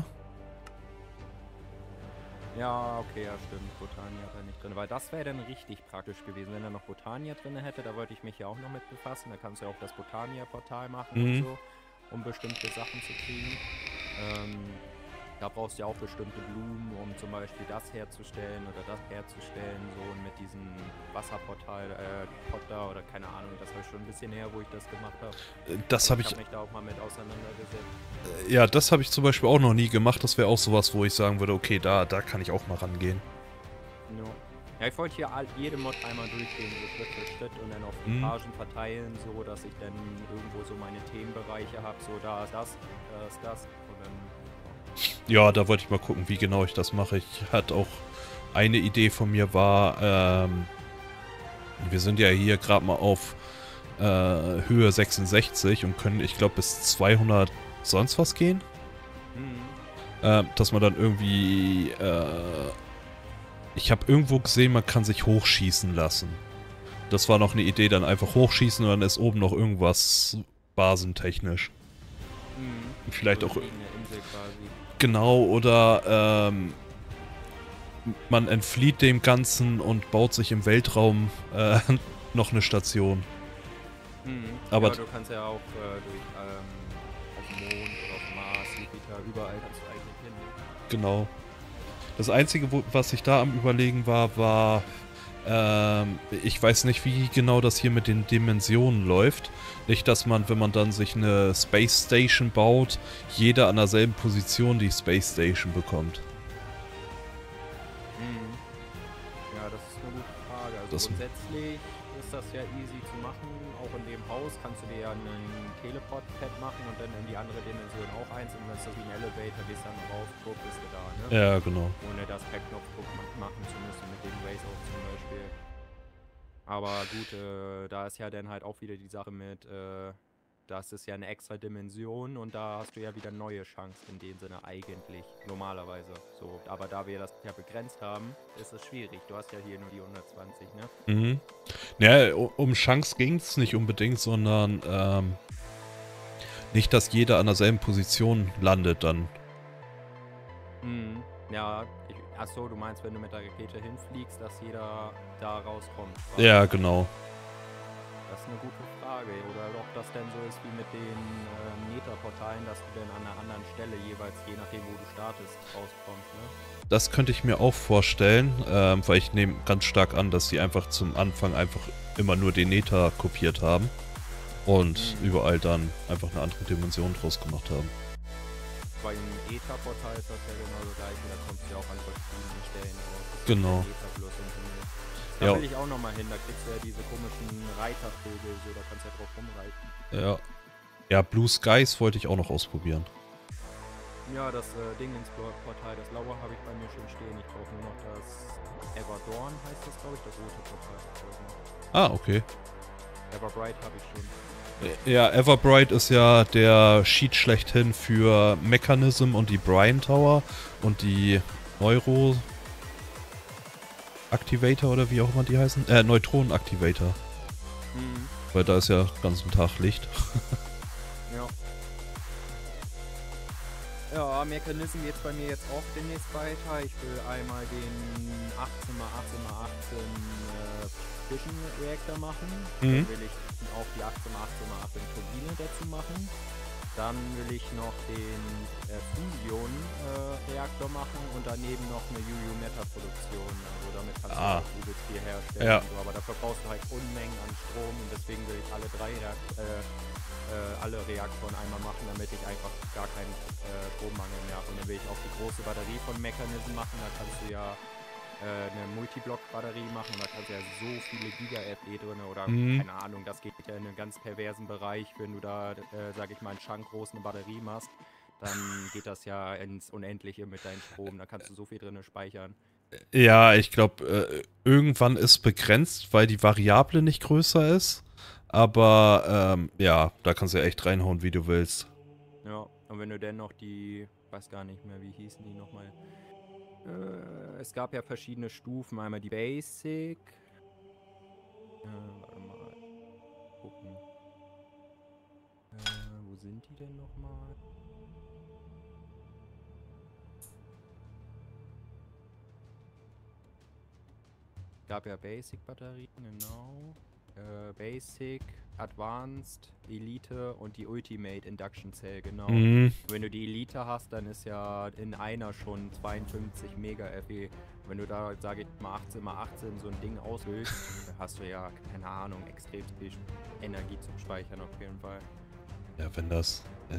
[SPEAKER 3] Ja, okay, ja stimmt. Botania hat er nicht drin. Weil das wäre dann richtig praktisch gewesen, wenn er noch Botania drin hätte. Da wollte ich mich ja auch noch mit befassen. Da kannst du ja auch das Botania-Portal machen
[SPEAKER 1] Mhm.
[SPEAKER 3] und so, um bestimmte Sachen zu kriegen. Ähm, da brauchst du ja auch bestimmte Blumen, um zum Beispiel das herzustellen oder das herzustellen. So und mit diesem Wasserportal, äh, Pot da oder keine Ahnung. Das war schon ein bisschen her, wo ich das gemacht habe.
[SPEAKER 1] Äh, Das habe
[SPEAKER 3] ich
[SPEAKER 1] ich,
[SPEAKER 3] habe mich da auch mal mit auseinandergesetzt.
[SPEAKER 1] ja, das habe ich zum Beispiel auch noch nie gemacht. Das wäre auch sowas, wo ich sagen würde, okay, da, da kann ich auch mal rangehen.
[SPEAKER 3] No. Ja, ich wollte hier all, jede Mod einmal durchgehen, so Schritt für Schritt und dann auf
[SPEAKER 1] Mhm.
[SPEAKER 3] Etagen verteilen, so dass ich dann irgendwo so meine Themenbereiche habe, so da ist das, da ist das und dann...
[SPEAKER 1] Ja, da wollte ich mal gucken, wie genau ich das mache. Ich hatte auch eine Idee von mir war, ähm, wir sind ja hier gerade mal auf äh, Höhe sechsundsechzig und können, ich glaube, bis zweihundert sonst was gehen.
[SPEAKER 3] Mhm.
[SPEAKER 1] Äh, dass man dann irgendwie, äh, ich habe irgendwo gesehen, man kann sich hochschießen lassen. Das war noch eine Idee, dann einfach hochschießen und dann ist oben noch irgendwas basentechnisch.
[SPEAKER 3] Mhm.
[SPEAKER 1] Vielleicht
[SPEAKER 3] so
[SPEAKER 1] auch
[SPEAKER 3] eine Insel quasi.
[SPEAKER 1] genau, oder ähm, man entflieht dem Ganzen und baut sich im Weltraum äh, noch eine Station.
[SPEAKER 3] Mhm.
[SPEAKER 1] Aber-
[SPEAKER 3] ja, du kannst ja auch äh, durch, ähm, auf dem Mond oder auf dem Mars, Jupiter, überall kannst du eigentlich hin. Ne?
[SPEAKER 1] Genau. Das Einzige, wo, was ich da am Überlegen war, war, ähm, ich weiß nicht, wie genau das hier mit den Dimensionen läuft. Nicht, dass man, wenn man dann sich eine Space Station baut, jeder an derselben Position die Space Station bekommt.
[SPEAKER 3] Mhm. Ja, das ist eine gute Frage. Also
[SPEAKER 1] Das-
[SPEAKER 3] grundsätzlich ist das ja easy zu machen. Auch in dem Haus kannst du dir ja einen Teleport-Pad machen und dann in die andere Dimension auch eins. Und dann ist das wie ein Elevator, gehst dann rauf, guck, bist du da, ne?
[SPEAKER 1] Ja, genau.
[SPEAKER 3] Ohne das per Knopfdruck ma- machen zu müssen, mit dem Race auch zum Beispiel. Aber gut, äh, da ist ja dann halt auch wieder die Sache mit, äh, das ist ja eine extra Dimension und da hast du ja wieder neue Chancen in dem Sinne eigentlich, normalerweise. So, aber da wir das ja begrenzt haben, ist es schwierig. Du hast ja hier nur die hundertzwanzig, ne?
[SPEAKER 1] Mhm. Ja, u- um Chance ging es nicht unbedingt, sondern ähm, nicht, dass jeder an derselben Position landet dann.
[SPEAKER 3] Mhm. Ja, ich, achso, du meinst, wenn du mit der Rakete hinfliegst, dass jeder da rauskommt.
[SPEAKER 1] Ja, genau.
[SPEAKER 3] Das ist eine gute Frage. Oder ob das denn so ist wie mit den ähm, Nether-Portalen, dass du dann an einer anderen Stelle jeweils, je nachdem wo du startest, rauskommst, ne?
[SPEAKER 1] Das könnte ich mir auch vorstellen, ähm, weil ich nehme ganz stark an, dass die einfach zum Anfang einfach immer nur den Nether kopiert haben und
[SPEAKER 3] Mhm.
[SPEAKER 1] überall dann einfach eine andere Dimension draus gemacht haben.
[SPEAKER 3] Bei dem Ether-Portal ist das ja genau das gleiche, da kommst du ja auch an verschiedenen Stellen raus. Das ist
[SPEAKER 1] Genau.
[SPEAKER 3] kein Ether bloß im Himmel. Da
[SPEAKER 1] Ja.
[SPEAKER 3] will ich auch nochmal hin, da kriegst du ja diese komischen Reitervögel, so, da kannst du ja drauf rumreiten.
[SPEAKER 1] Ja. Ja, Blue Skies wollte ich auch noch ausprobieren.
[SPEAKER 3] Ja, das äh, Ding ins Portal, das blaue habe ich bei mir schon stehen. Ich brauche nur noch das Everdorn, heißt das, glaube ich, das rote Portal.
[SPEAKER 1] Ah, okay.
[SPEAKER 3] Everbright habe ich schon.
[SPEAKER 1] Ja, Everbright ist ja der Cheat schlechthin für Mechanism und die Brian Tower und die Neuro. Activator oder wie auch immer die heißen. Äh, Neutronenaktivator.
[SPEAKER 3] Mhm.
[SPEAKER 1] Weil da ist ja den ganzen Tag Licht.
[SPEAKER 3] Ja. Ja, Mechanism geht's bei mir jetzt auch demnächst weiter. Ich will einmal den achtzehn mal achtzehn mal achtzehn äh, Fission Reactor machen.
[SPEAKER 1] Mhm.
[SPEAKER 3] Dann will ich auch die achtzehn mal achtzehn mal achtzehn Turbine dazu machen. Dann will ich noch den äh, Fusion äh, Reaktor machen und daneben noch eine Yu-Yu-Meta-Produktion. Also damit kannst
[SPEAKER 1] Ah.
[SPEAKER 3] du auch übelst viel herstellen.
[SPEAKER 1] Ja.
[SPEAKER 3] Und so. Aber dafür brauchst du halt Unmengen an Strom und deswegen will ich alle drei Reakt äh, äh, alle Reaktoren einmal machen, damit ich einfach gar keinen äh, Strommangel mehr habe. Und dann will ich auch die große Batterie von Mechanism machen. Da kannst du ja äh, eine Multiblock-Batterie machen und da kannst du ja so viele Giga-F E drin oder
[SPEAKER 1] Mhm.
[SPEAKER 3] keine Ahnung, das geht ja in einen ganz perversen Bereich, wenn du da, äh, sag ich mal, einen Chunk groß eine Batterie machst, dann geht das ja ins Unendliche mit deinem Strom, da kannst du so viel drin speichern.
[SPEAKER 1] Ja, ich glaube, äh, irgendwann ist begrenzt, weil die Variable nicht größer ist. Aber ähm, ja, da kannst du ja echt reinhauen, wie du willst.
[SPEAKER 3] Ja, und wenn du dann noch die, weiß gar nicht mehr, wie hießen die nochmal? Äh, es gab ja verschiedene Stufen, einmal die Basic. Äh, warte mal. Gucken. Äh, wo sind die denn nochmal? Gab ja Basic-Batterien, genau. Äh, Basic, Advanced, Elite und die Ultimate Induction Cell, genau.
[SPEAKER 1] Mhm.
[SPEAKER 3] Wenn du die Elite hast, dann ist ja in einer schon zweiundfünfzig Mega F E. Wenn du da, sage ich mal, achtzehn mal achtzehn so ein Ding aushöhlst, dann hast du ja, keine Ahnung, extrem viel Energie zum Speichern auf jeden Fall.
[SPEAKER 1] Ja, wenn das... äh,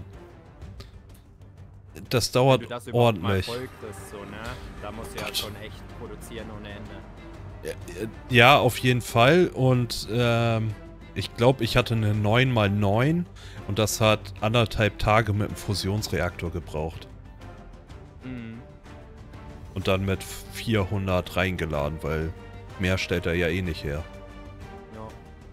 [SPEAKER 1] Das
[SPEAKER 3] Wenn
[SPEAKER 1] dauert
[SPEAKER 3] du das überhaupt mal
[SPEAKER 1] ordentlich.
[SPEAKER 3] voll kriegst, so, ne? Da musst du ja
[SPEAKER 1] Gott.
[SPEAKER 3] schon echt produzieren ohne Ende.
[SPEAKER 1] Ja, auf jeden Fall. Und ähm, ich glaube, ich hatte eine neun mal neun und das hat anderthalb Tage mit einem Fusionsreaktor gebraucht.
[SPEAKER 3] Mhm.
[SPEAKER 1] Und dann mit vierhundert reingeladen, weil mehr stellt er ja eh nicht her.
[SPEAKER 3] Ja.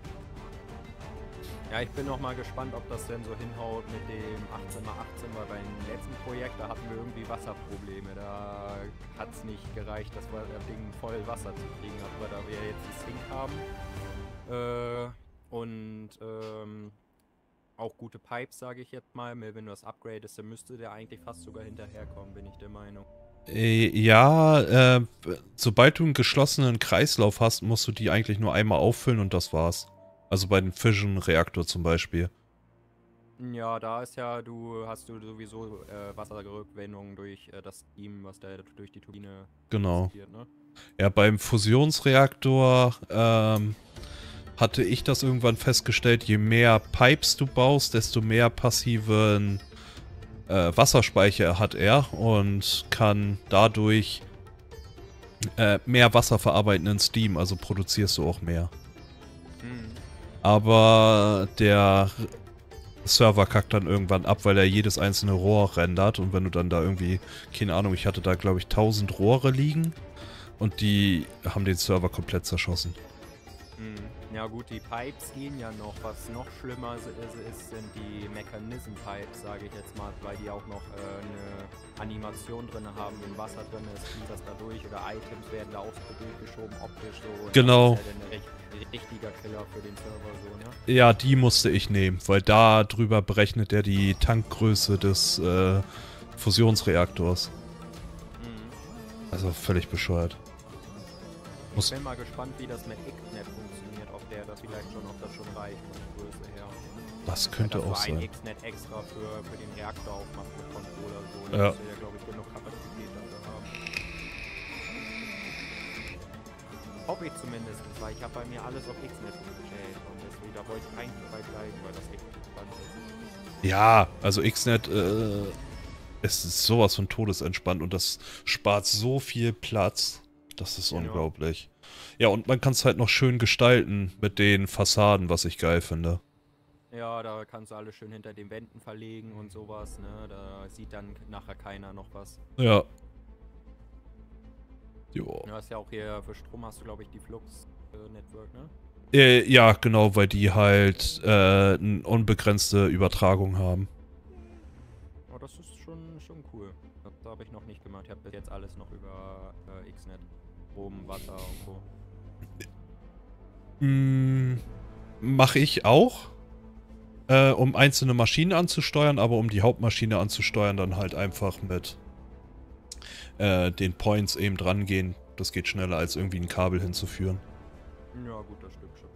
[SPEAKER 3] Ja, ich bin noch mal gespannt, ob das denn so hinhaut mit dem achtzehn mal achtzehn, weil beim letzten Projekt, da hatten wir irgendwie Wasserprobleme. Da hat es nicht gereicht, dass wir das Ding voll Wasser zu kriegen, aber da wir jetzt die Sink haben äh, und ähm, auch gute Pipes, sage ich jetzt mal, wenn du das upgradest, dann müsste der eigentlich fast sogar hinterherkommen, bin ich der Meinung.
[SPEAKER 1] Äh, ja, äh, sobald du einen geschlossenen Kreislauf hast, musst du die eigentlich nur einmal auffüllen und das war's. Also bei dem Fission-Reaktor zum Beispiel.
[SPEAKER 3] Ja, da ist ja, du hast du sowieso äh, Wasserrückgewinnung durch äh, das Steam, was da durch die Turbine
[SPEAKER 1] Genau.
[SPEAKER 3] passiert, ne?
[SPEAKER 1] Ja, beim Fusionsreaktor ähm, hatte ich das irgendwann festgestellt, je mehr Pipes du baust, desto mehr passiven äh, Wasserspeicher hat er und kann dadurch äh, mehr Wasser verarbeiten in Steam, also produzierst du auch mehr.
[SPEAKER 3] Mhm.
[SPEAKER 1] Aber der Server kackt dann irgendwann ab, weil er jedes einzelne Rohr rendert und wenn du dann da irgendwie, keine Ahnung, ich hatte da glaube ich tausend Rohre liegen und die haben den Server komplett zerschossen.
[SPEAKER 3] Mhm. Ja gut, die Pipes gehen ja noch. Was noch schlimmer ist, ist sind die Mechanism-Pipes, sage ich jetzt mal, weil die auch noch äh, eine Animation drin haben, wenn Wasser drin ist, fließt das da durch oder Items werden da aufs Bild geschoben, optisch so. Und
[SPEAKER 1] Genau.
[SPEAKER 3] das ist ja dann ein recht, richtiger Killer für den Server so, ne?
[SPEAKER 1] Ja, die musste ich nehmen, weil da drüber berechnet er die Tankgröße des äh, Fusionsreaktors.
[SPEAKER 3] Mhm.
[SPEAKER 1] Also völlig bescheuert.
[SPEAKER 3] Ich
[SPEAKER 1] Muss-
[SPEAKER 3] bin mal gespannt, wie das mit Xnet funktioniert, ob der das vielleicht schon, ob das schon reicht von der Größe her.
[SPEAKER 1] Das könnte
[SPEAKER 3] Dass
[SPEAKER 1] auch
[SPEAKER 3] du ein
[SPEAKER 1] sein.
[SPEAKER 3] Xnet extra für, für den Reaktor aufmachst mit Controller so.
[SPEAKER 1] Ja.
[SPEAKER 3] Da musst du ja, glaube ich, genug Kapazität dafür haben. Hoffe ich zumindest, weil ich habe bei mir alles auf Xnet umgestellt und deswegen, da wollte ich eigentlich bei bleiben, weil das echt spannend ist.
[SPEAKER 1] Ja, also Xnet äh, es ist sowas von todesentspannt und das spart so viel Platz. Das ist
[SPEAKER 3] Ja.
[SPEAKER 1] unglaublich. Ja, und man kann es halt noch schön gestalten mit den Fassaden, was ich geil finde.
[SPEAKER 3] Ja, da kannst du alles schön hinter den Wänden verlegen und sowas, ne? Da sieht dann nachher keiner noch was.
[SPEAKER 1] Ja. Jo.
[SPEAKER 3] Du hast ja auch hier für Strom hast du, glaube ich, die Flux-Network, ne?
[SPEAKER 1] Äh, ja, genau, weil die halt äh, eine unbegrenzte Übertragung haben.
[SPEAKER 3] Oh, das ist schon, schon cool. Das habe ich noch nicht gemacht. Ich habe bis jetzt alles noch über äh, Xnet. Strom, Wasser und Co.
[SPEAKER 1] Mm, mache ich auch. Äh, um einzelne Maschinen anzusteuern, aber um die Hauptmaschine anzusteuern, dann halt einfach mit äh, den Points eben dran gehen. Das geht schneller, als irgendwie ein Kabel hinzuführen.
[SPEAKER 3] Ja, gut, das stimmt schon.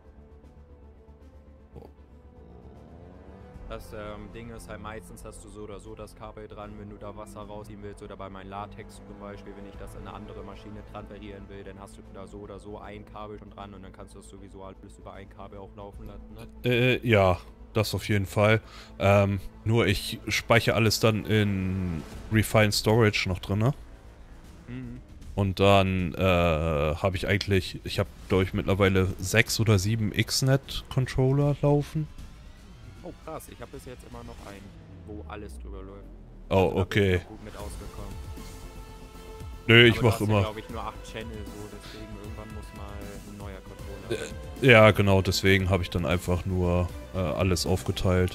[SPEAKER 3] Das ähm, Ding ist halt, meistens hast du so oder so das Kabel dran, wenn du da Wasser rausziehen willst, oder bei meinem Latex zum Beispiel, wenn ich das in eine andere Maschine transferieren will, dann hast du da so oder so ein Kabel schon dran und dann kannst du das sowieso alles über ein Kabel auch laufen lassen, ne?
[SPEAKER 1] Äh, ja, das auf jeden Fall. Ähm, nur ich speichere alles dann in Refined Storage noch drin, ne?
[SPEAKER 3] Mhm.
[SPEAKER 1] Und dann äh, habe ich eigentlich, ich habe glaube ich mittlerweile sechs oder sieben X Net-Controller laufen.
[SPEAKER 3] Oh krass, ich habe bis jetzt immer noch einen, wo alles drüber läuft.
[SPEAKER 1] Oh,
[SPEAKER 3] Also da bin ich
[SPEAKER 1] okay.
[SPEAKER 3] noch gut mit ausgekommen.
[SPEAKER 1] Nö, ich
[SPEAKER 3] Aber
[SPEAKER 1] mach
[SPEAKER 3] du hast ja,
[SPEAKER 1] immer.
[SPEAKER 3] glaube ich, nur acht Channel so, deswegen irgendwann muss mal ein neuer Controller.
[SPEAKER 1] Äh, ja, genau, deswegen habe ich dann einfach nur äh, alles aufgeteilt.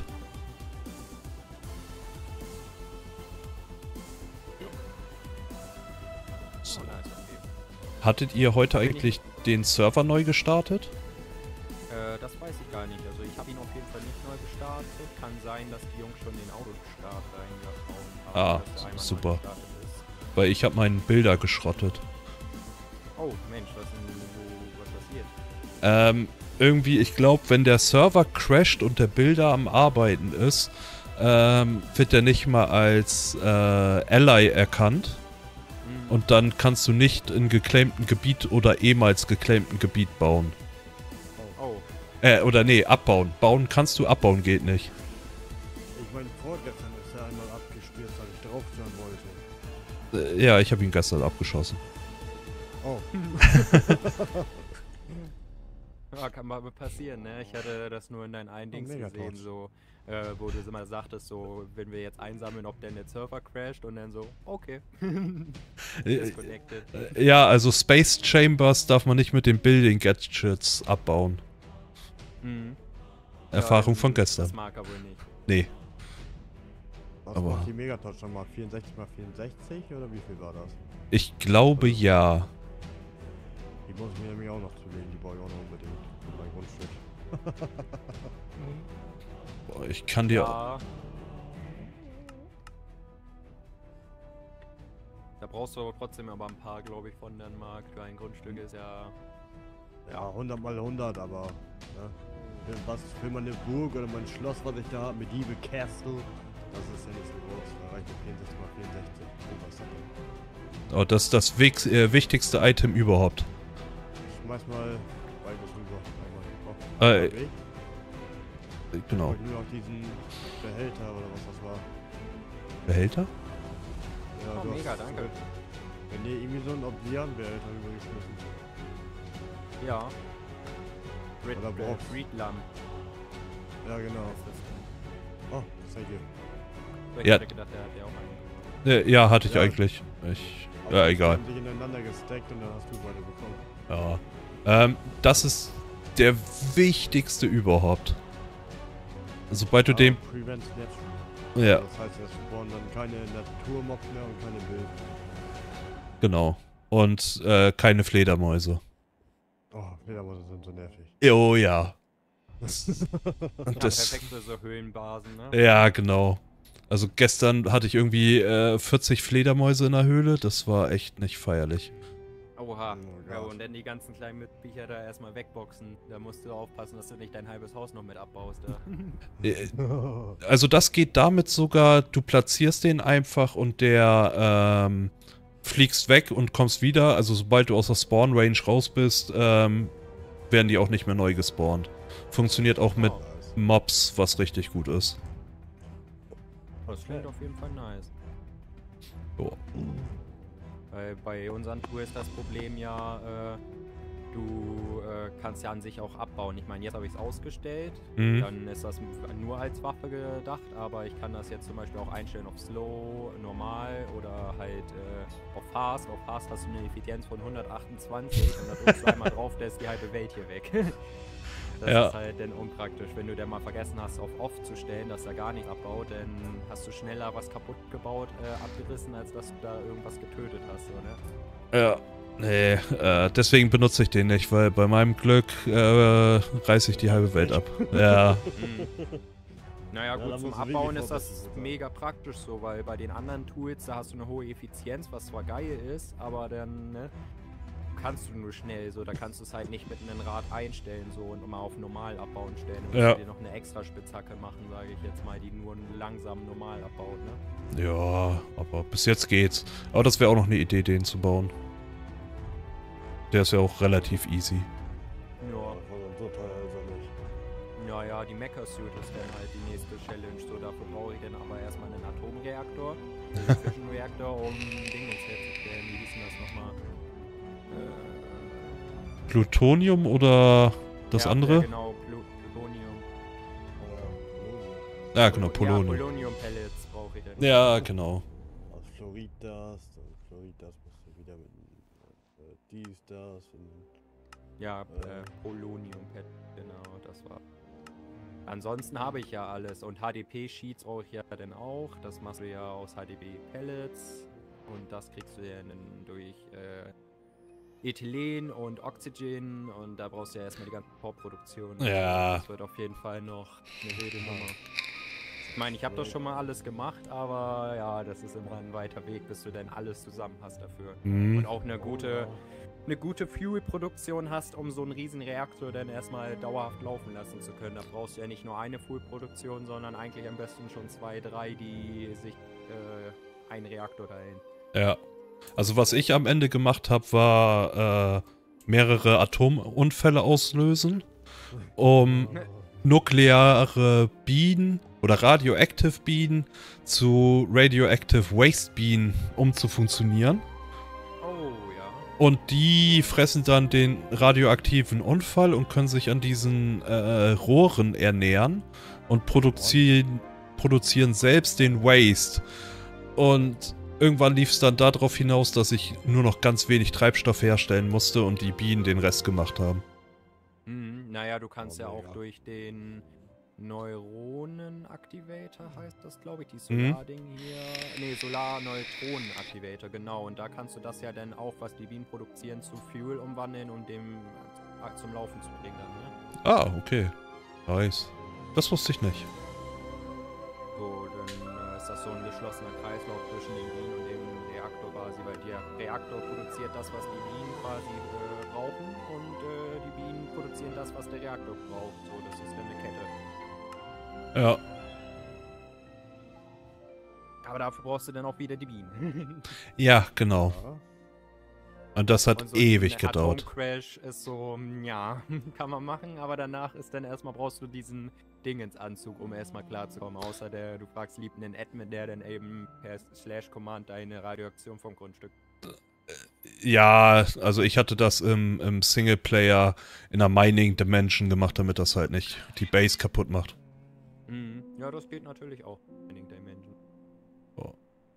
[SPEAKER 3] So. Oh, nice, okay.
[SPEAKER 1] Hattet ihr heute eigentlich den Server neu gestartet?
[SPEAKER 3] Äh, das weiß ich gar nicht. Also ich habe ihn auf jeden Fall nicht neu gestartet. Kann sein, dass die Jungs schon den Autostart reingehauen haben.
[SPEAKER 1] Ah,
[SPEAKER 3] dass der einmal
[SPEAKER 1] super.
[SPEAKER 3] neu gestartet ist.
[SPEAKER 1] Weil ich habe meinen Bilder geschrottet.
[SPEAKER 3] Oh Mensch, was ist denn so was passiert?
[SPEAKER 1] Ähm, irgendwie, ich glaube, wenn der Server crasht und der Bilder am Arbeiten ist, ähm, wird der nicht mal als äh, Ally erkannt.
[SPEAKER 3] Mhm.
[SPEAKER 1] Und dann kannst du nicht in geclaimten Gebiet oder ehemals geclaimten Gebiet bauen.
[SPEAKER 3] Oh,
[SPEAKER 1] Äh, oder nee, abbauen. Bauen kannst du, abbauen geht nicht.
[SPEAKER 4] Ich meine, vorgestern ist er einmal abgestürzt, als ich draufhören wollte.
[SPEAKER 1] Äh, ja, ich habe ihn gestern abgeschossen.
[SPEAKER 4] Oh.
[SPEAKER 3] ja, kann mal passieren, ne? Ich hatte das nur in deinen einen Dings
[SPEAKER 4] mega
[SPEAKER 3] gesehen,
[SPEAKER 4] tot.
[SPEAKER 3] so, äh, wo du immer sagtest, so, wenn wir jetzt einsammeln, ob denn der Server crasht und dann so, okay.
[SPEAKER 1] Äh,
[SPEAKER 3] Disconnected.
[SPEAKER 1] äh, ja, also Space Chambers darf man nicht mit den Building Gadgets abbauen.
[SPEAKER 3] Mhm.
[SPEAKER 1] Erfahrung
[SPEAKER 3] Ja,
[SPEAKER 1] von
[SPEAKER 3] das
[SPEAKER 1] gestern.
[SPEAKER 3] mag er wohl nicht.
[SPEAKER 1] Nee.
[SPEAKER 4] Was
[SPEAKER 1] Aber-
[SPEAKER 4] macht die Megatouch schon mal? vierundsechzig mal vierundsechzig oder wie viel war das?
[SPEAKER 1] Ich glaube ja.
[SPEAKER 4] Die muss ich mir nämlich auch noch zulegen, die brauche ich auch noch unbedingt für mein Grundstück.
[SPEAKER 1] Boah, ich kann dir...
[SPEAKER 3] Ja. Da brauchst du aber trotzdem aber ein paar, glaube ich, von Dänemark. Für ein Grundstück ist ja...
[SPEAKER 4] Ja, hundert mal hundert, aber ne? Für was für meine Burg oder mein Schloss, was ich da habe, Medieval Castle, das ist ja nicht so groß. Da reicht mir vierundsechzig mal vierundsechzig. Oh, was hat er?
[SPEAKER 1] Oh, das ist das wix- äh, wichtigste Item überhaupt.
[SPEAKER 4] Ich schmeiß mal beides rüber. Einmal. Oh,
[SPEAKER 1] Äh,
[SPEAKER 4] okay.
[SPEAKER 1] Genau.
[SPEAKER 4] Ich nur noch diesen Behälter oder was das war.
[SPEAKER 1] Behälter?
[SPEAKER 4] Ja,
[SPEAKER 3] Oh,
[SPEAKER 4] du
[SPEAKER 3] mega,
[SPEAKER 4] hast,
[SPEAKER 3] danke.
[SPEAKER 4] äh, Wenn ihr irgendwie so einen Obsidian-Behälter übergeschmissen.
[SPEAKER 3] Ja. Red,
[SPEAKER 4] Oder
[SPEAKER 3] äh,
[SPEAKER 4] Box.
[SPEAKER 3] Reed Lamp
[SPEAKER 4] Ja, genau.
[SPEAKER 3] heißt das.
[SPEAKER 4] Oh, zeig dir.
[SPEAKER 3] So, ich
[SPEAKER 1] Ja.
[SPEAKER 3] hätte gedacht, der hat ja auch einen.
[SPEAKER 1] Äh, ja, hatte ich
[SPEAKER 4] Ja.
[SPEAKER 1] eigentlich. Ich,
[SPEAKER 4] Aber
[SPEAKER 1] ja,
[SPEAKER 4] die
[SPEAKER 1] egal.
[SPEAKER 4] haben sich ineinander gestackt und dann hast du beide bekommen.
[SPEAKER 1] Ja. Ähm, das ist der wichtigste überhaupt. Sobald du
[SPEAKER 4] Ja,
[SPEAKER 1] dem...
[SPEAKER 4] Prevents Natural.
[SPEAKER 1] Ja,
[SPEAKER 4] Das heißt, es spawnen dann keine Naturmobs mehr und keine Wild.
[SPEAKER 1] genau. Und äh, keine Fledermäuse.
[SPEAKER 4] Oh, Fledermäuse sind so nervig.
[SPEAKER 1] Oh ja. Das,
[SPEAKER 3] Ja,
[SPEAKER 1] das,
[SPEAKER 3] perfekt für so Höhlenbasen, ne?
[SPEAKER 1] ja, genau. Also gestern hatte ich irgendwie äh, vierzig Fledermäuse in der Höhle. Das war echt nicht feierlich.
[SPEAKER 3] Oha.
[SPEAKER 4] Oh
[SPEAKER 3] Ja,
[SPEAKER 4] Gott.
[SPEAKER 3] und dann die ganzen kleinen Mitbücher da erstmal wegboxen. Da musst du aufpassen, dass du nicht dein halbes Haus noch mit abbaust. Da.
[SPEAKER 1] Äh, Also das geht damit sogar, du platzierst den einfach und der ähm, fliegst weg und kommst wieder. Also sobald du aus der Spawn-Range raus bist, ähm, werden die auch nicht mehr neu gespawnt. Funktioniert auch mit
[SPEAKER 3] Wow.
[SPEAKER 1] Mobs, was richtig gut ist.
[SPEAKER 3] Das klingt auf jeden Fall nice.
[SPEAKER 1] Jo.
[SPEAKER 3] Weil bei unseren Tour ist das Problem ja, äh, du äh, kannst ja an sich auch abbauen. Ich meine, jetzt habe ich es ausgestellt,
[SPEAKER 1] Mhm.
[SPEAKER 3] dann ist das nur als Waffe gedacht, aber ich kann das jetzt zum Beispiel auch einstellen auf Slow, Normal oder halt äh, auf Fast. Auf Fast hast du eine Effizienz von hundertachtundzwanzig und da drückst du einmal drauf, da ist die halbe Welt hier weg. Das
[SPEAKER 1] Ja.
[SPEAKER 3] ist halt dann unpraktisch. Wenn du dann mal vergessen hast, auf Off zu stellen, dass er gar nicht abbaut, dann hast du schneller was kaputt gebaut, äh, abgerissen, als dass du da irgendwas getötet hast, oder?
[SPEAKER 1] Ja. Nee, äh, deswegen benutze ich den nicht, weil bei meinem Glück äh, reiße ich die halbe Welt ab. Ja.
[SPEAKER 3] Mhm. Naja
[SPEAKER 4] Ja,
[SPEAKER 3] gut,
[SPEAKER 4] da
[SPEAKER 3] zum
[SPEAKER 4] musst du wirklich
[SPEAKER 3] Abbauen ist das
[SPEAKER 4] vorsichtig sein.
[SPEAKER 3] mega praktisch so, weil bei den anderen Tools, da hast du eine hohe Effizienz, was zwar geil ist, aber dann, ne, kannst du nur schnell so, da kannst du es halt nicht mit einem Rad einstellen so und immer auf normal abbauen stellen. Du musst
[SPEAKER 1] Ja.
[SPEAKER 3] dir noch eine extra Spitzhacke machen, sage ich jetzt mal, die nur langsam normal abbaut, ne?
[SPEAKER 1] Ja, aber bis jetzt geht's. Aber das wäre auch noch eine Idee, den zu bauen. Der ist ja auch relativ easy.
[SPEAKER 3] Ja.
[SPEAKER 4] Von so teuer ist er nicht.
[SPEAKER 3] Ja, ja, die Mecha-Suit ist dann halt die nächste Challenge. So, dafür brauche ich dann aber erstmal einen Atomreaktor, einen Fission-Reaktor, um Dingens herzustellen. Wie hieß denn das nochmal? Äh,
[SPEAKER 1] Plutonium oder das
[SPEAKER 3] ja,
[SPEAKER 1] andere?
[SPEAKER 3] Ja, genau, Plu Plutonium.
[SPEAKER 4] Ja,
[SPEAKER 1] Ja, genau, Polonium.
[SPEAKER 3] Ja, Polonium-Pellets brauche ich dann.
[SPEAKER 1] Ja, genau.
[SPEAKER 4] aus Floridas, und Floridas musst du wieder mit äh, dies, das und
[SPEAKER 3] Ja, äh, Polonium-Pellets, genau, das war. Ansonsten habe ich ja alles und H D P-Sheets brauche ich ja dann auch. Das machst du ja aus H D P-Pellets und das kriegst du ja dann durch äh, Ethylen und Oxygen und da brauchst du ja erstmal die ganze Vorproduktion.
[SPEAKER 1] Ja.
[SPEAKER 3] Das wird auf jeden Fall noch eine wilde Nummer. Ich meine, ich habe doch schon mal alles gemacht, aber ja, das ist immer ein weiter Weg, bis du dann alles zusammen hast dafür.
[SPEAKER 1] Mhm.
[SPEAKER 3] Und auch eine gute, eine gute Fuel-Produktion hast, um so einen riesen Reaktor dann erstmal dauerhaft laufen lassen zu können. Da brauchst du ja nicht nur eine Fuel-Produktion, sondern eigentlich am besten schon zwei, drei, die sich äh, einen Reaktor teilen.
[SPEAKER 1] Ja. Also was ich am Ende gemacht habe, war äh, mehrere Atomunfälle auslösen, um nukleare Bienen oder radioactive Bienen zu radioactive Waste Bienen umzufunktionieren.
[SPEAKER 3] Oh, ja.
[SPEAKER 1] Und die fressen dann den radioaktiven Unfall und können sich an diesen äh, Rohren ernähren und produzieren, produzieren selbst den Waste. Und irgendwann lief es dann darauf hinaus, dass ich nur noch ganz wenig Treibstoff herstellen musste und die Bienen den Rest gemacht haben.
[SPEAKER 3] Mhm. Naja, du kannst
[SPEAKER 4] Oh,
[SPEAKER 3] ja auch
[SPEAKER 4] mega.
[SPEAKER 3] durch den Neuronen-Activator heißt das, glaube ich, die
[SPEAKER 1] Mhm.
[SPEAKER 3] Solar-Ding hier. Nee, Solar-Neutronen-Activator, genau. Und da kannst du das ja dann auch, was die Bienen produzieren, zu Fuel umwandeln und dem äh, zum Laufen zu bringen dann, ne?
[SPEAKER 1] Ah, okay. Nice. Das wusste ich nicht.
[SPEAKER 3] So, dann äh, ist das so ein geschlossener Kreislauf zwischen den Bienen und dem Reaktor quasi, weil der Reaktor produziert das, was die Bienen quasi äh, brauchen und äh, die Bienen produzieren das, was der Reaktor braucht. So, das ist dann eine Kette.
[SPEAKER 1] Ja.
[SPEAKER 3] Aber dafür brauchst du dann auch wieder die Bienen.
[SPEAKER 1] Ja, genau.
[SPEAKER 4] Ja.
[SPEAKER 1] Und das hat
[SPEAKER 3] Und so
[SPEAKER 1] ewig
[SPEAKER 3] ein
[SPEAKER 1] gedauert.
[SPEAKER 3] Atomcrash ist so, mm, ja, kann man machen, aber danach ist dann erstmal brauchst du diesen Dingensanzug, um erstmal klarzukommen. Außer der, du fragst lieb einen Admin, der dann eben per Slash Command deine Radioaktion vom Grundstück.
[SPEAKER 1] Ja, also ich hatte das im, im Singleplayer in einer Mining Dimension gemacht, damit das halt nicht die Base kaputt macht.
[SPEAKER 3] Mhm. Ja, das geht natürlich auch. Mining Dimension.
[SPEAKER 1] Oh.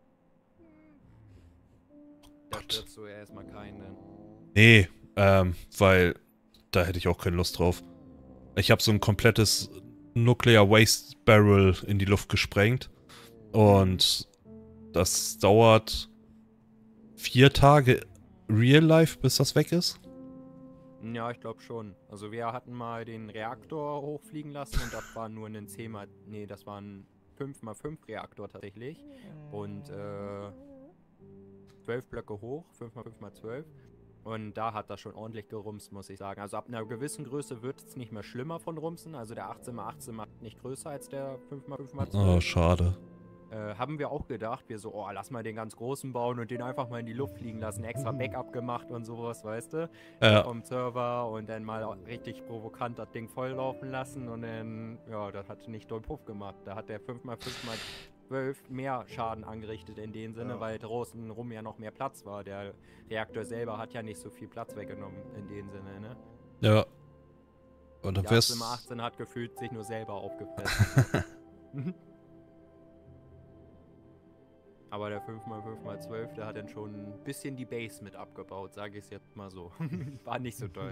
[SPEAKER 3] Da
[SPEAKER 1] Gott.
[SPEAKER 3] stürzt du ja erstmal keinen. Dann.
[SPEAKER 1] Nee, ähm, weil da hätte ich auch keine Lust drauf. Ich habe so ein komplettes Nuclear Waste Barrel in die Luft gesprengt und das dauert vier Tage Real Life, bis das weg ist.
[SPEAKER 3] Ja, ich glaube schon. Also wir hatten mal den Reaktor hochfliegen lassen und das war nur ein zehn mal, nee, das war ein fünf mal fünf Reaktor tatsächlich. Und äh, zwölf Blöcke hoch, fünf mal fünf mal zwölf. Und da hat das schon ordentlich gerumst, muss ich sagen. Also ab einer gewissen Größe wird es nicht mehr schlimmer von Rumsen. Also der achtzehn mal achtzehn macht nicht größer als der fünf mal fünf mal zwölf.
[SPEAKER 1] Oh, schade.
[SPEAKER 3] Äh, haben wir auch gedacht, wir so, oh, lass mal den ganz großen bauen und den einfach mal in die Luft fliegen lassen, extra Backup gemacht und sowas, weißt du?
[SPEAKER 1] Ja.
[SPEAKER 3] Vom Server und dann mal richtig provokant das Ding volllaufen lassen und dann, ja, das hat nicht doll Puff gemacht. Da hat der fünf mal fünf mal zwölf mehr Schaden angerichtet in dem Sinne,
[SPEAKER 4] Ja.
[SPEAKER 3] weil draußen rum ja noch mehr Platz war. Der Reaktor selber hat ja nicht so viel Platz weggenommen in dem Sinne, ne?
[SPEAKER 1] Ja. Und dann
[SPEAKER 3] Der
[SPEAKER 1] wär's.
[SPEAKER 3] achtzehn mal achtzehn hat gefühlt sich nur selber aufgefressen. Aber der fünf mal fünf mal zwölf, der hat dann schon ein bisschen die Base mit abgebaut, sage ich es jetzt mal so. War nicht so toll.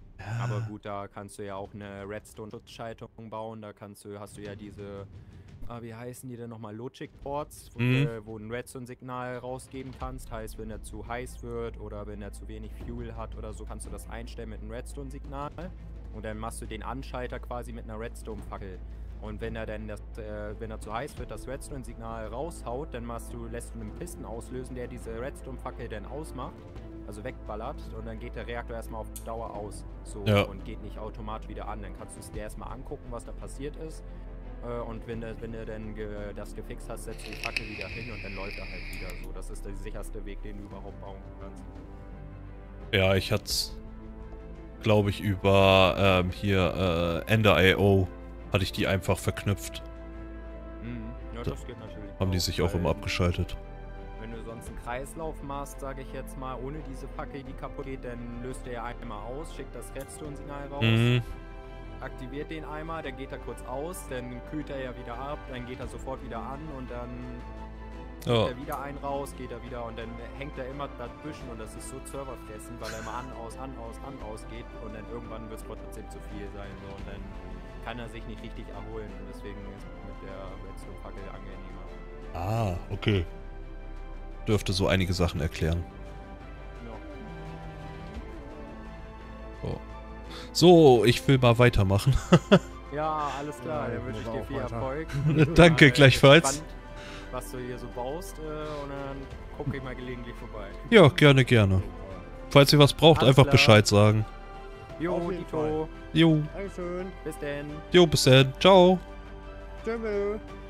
[SPEAKER 3] Aber gut, da kannst du ja auch eine Redstone-Schutzschaltung bauen. Da kannst du, hast du ja diese ah, wie heißen die denn nochmal? Logic-Ports, wo,
[SPEAKER 1] Mhm.
[SPEAKER 3] äh, wo ein Redstone-Signal rausgeben kannst. Heißt, wenn er zu heiß wird oder wenn er zu wenig Fuel hat oder so, kannst du das einstellen mit einem Redstone-Signal. Und dann machst du den Anschalter quasi mit einer Redstone-Fackel. Und wenn er dann das, äh, wenn er zu heiß wird, das Redstone-Signal raushaut, dann machst du, lässt du einen Piston auslösen, der diese Redstone-Fackel dann ausmacht, also wegballert, und dann geht der Reaktor erstmal auf Dauer aus. So,
[SPEAKER 1] Ja.
[SPEAKER 3] und geht nicht automatisch wieder an. Dann kannst du es dir erstmal angucken, was da passiert ist. Äh, und wenn du, wenn du dann ge das gefixt hast, setzt du die Fackel wieder hin und dann läuft er halt wieder so. Das ist der sicherste Weg, den du überhaupt bauen kannst.
[SPEAKER 1] Ja, ich hatte es, glaube ich, über ähm, hier äh, Ender Punkt I O hatte ich die einfach verknüpft.
[SPEAKER 3] Mhm. Ja, das geht natürlich.
[SPEAKER 1] Haben die sich auch
[SPEAKER 3] weil
[SPEAKER 1] immer abgeschaltet.
[SPEAKER 3] Wenn du sonst einen Kreislauf machst, sage ich jetzt mal, ohne diese Fackel, die kaputt geht, dann löst er ja einmal aus, schickt das Redstone-Signal raus,
[SPEAKER 1] Mhm.
[SPEAKER 3] aktiviert den einmal, dann geht er kurz aus, dann kühlt er ja wieder ab, dann geht er sofort wieder an und dann
[SPEAKER 1] Ja.
[SPEAKER 3] geht er wieder ein raus, geht er wieder und dann hängt er immer dazwischen und das ist so serverfressen, weil er immer an, aus, an, aus, an, aus geht und dann irgendwann wird es trotzdem zu viel sein so, und dann kann er sich nicht richtig erholen und deswegen ist mit der Redstone-Fackel angenehmer.
[SPEAKER 1] Ah, okay. Dürfte so einige Sachen erklären.
[SPEAKER 3] Ja.
[SPEAKER 1] Oh. So, ich will mal weitermachen.
[SPEAKER 3] Ja, alles klar,
[SPEAKER 4] Ja,
[SPEAKER 3] dann wünsche ich
[SPEAKER 4] aber
[SPEAKER 3] dir
[SPEAKER 4] auch
[SPEAKER 3] viel
[SPEAKER 4] weiter.
[SPEAKER 3] Erfolg.
[SPEAKER 1] Danke,
[SPEAKER 3] Mal
[SPEAKER 1] gleichfalls.
[SPEAKER 3] gespannt, was du hier so baust äh, und dann gucke ich mal gelegentlich vorbei.
[SPEAKER 1] Ja, gerne, gerne. Falls ihr was braucht,
[SPEAKER 3] Alles
[SPEAKER 1] einfach
[SPEAKER 3] klar.
[SPEAKER 1] Bescheid sagen.
[SPEAKER 3] Jo,
[SPEAKER 4] Auf jeden
[SPEAKER 3] Dito,
[SPEAKER 1] Jo,
[SPEAKER 4] Dankeschön.
[SPEAKER 3] bis denn.
[SPEAKER 1] jo, bis dann. Ciao.
[SPEAKER 4] Tschüss.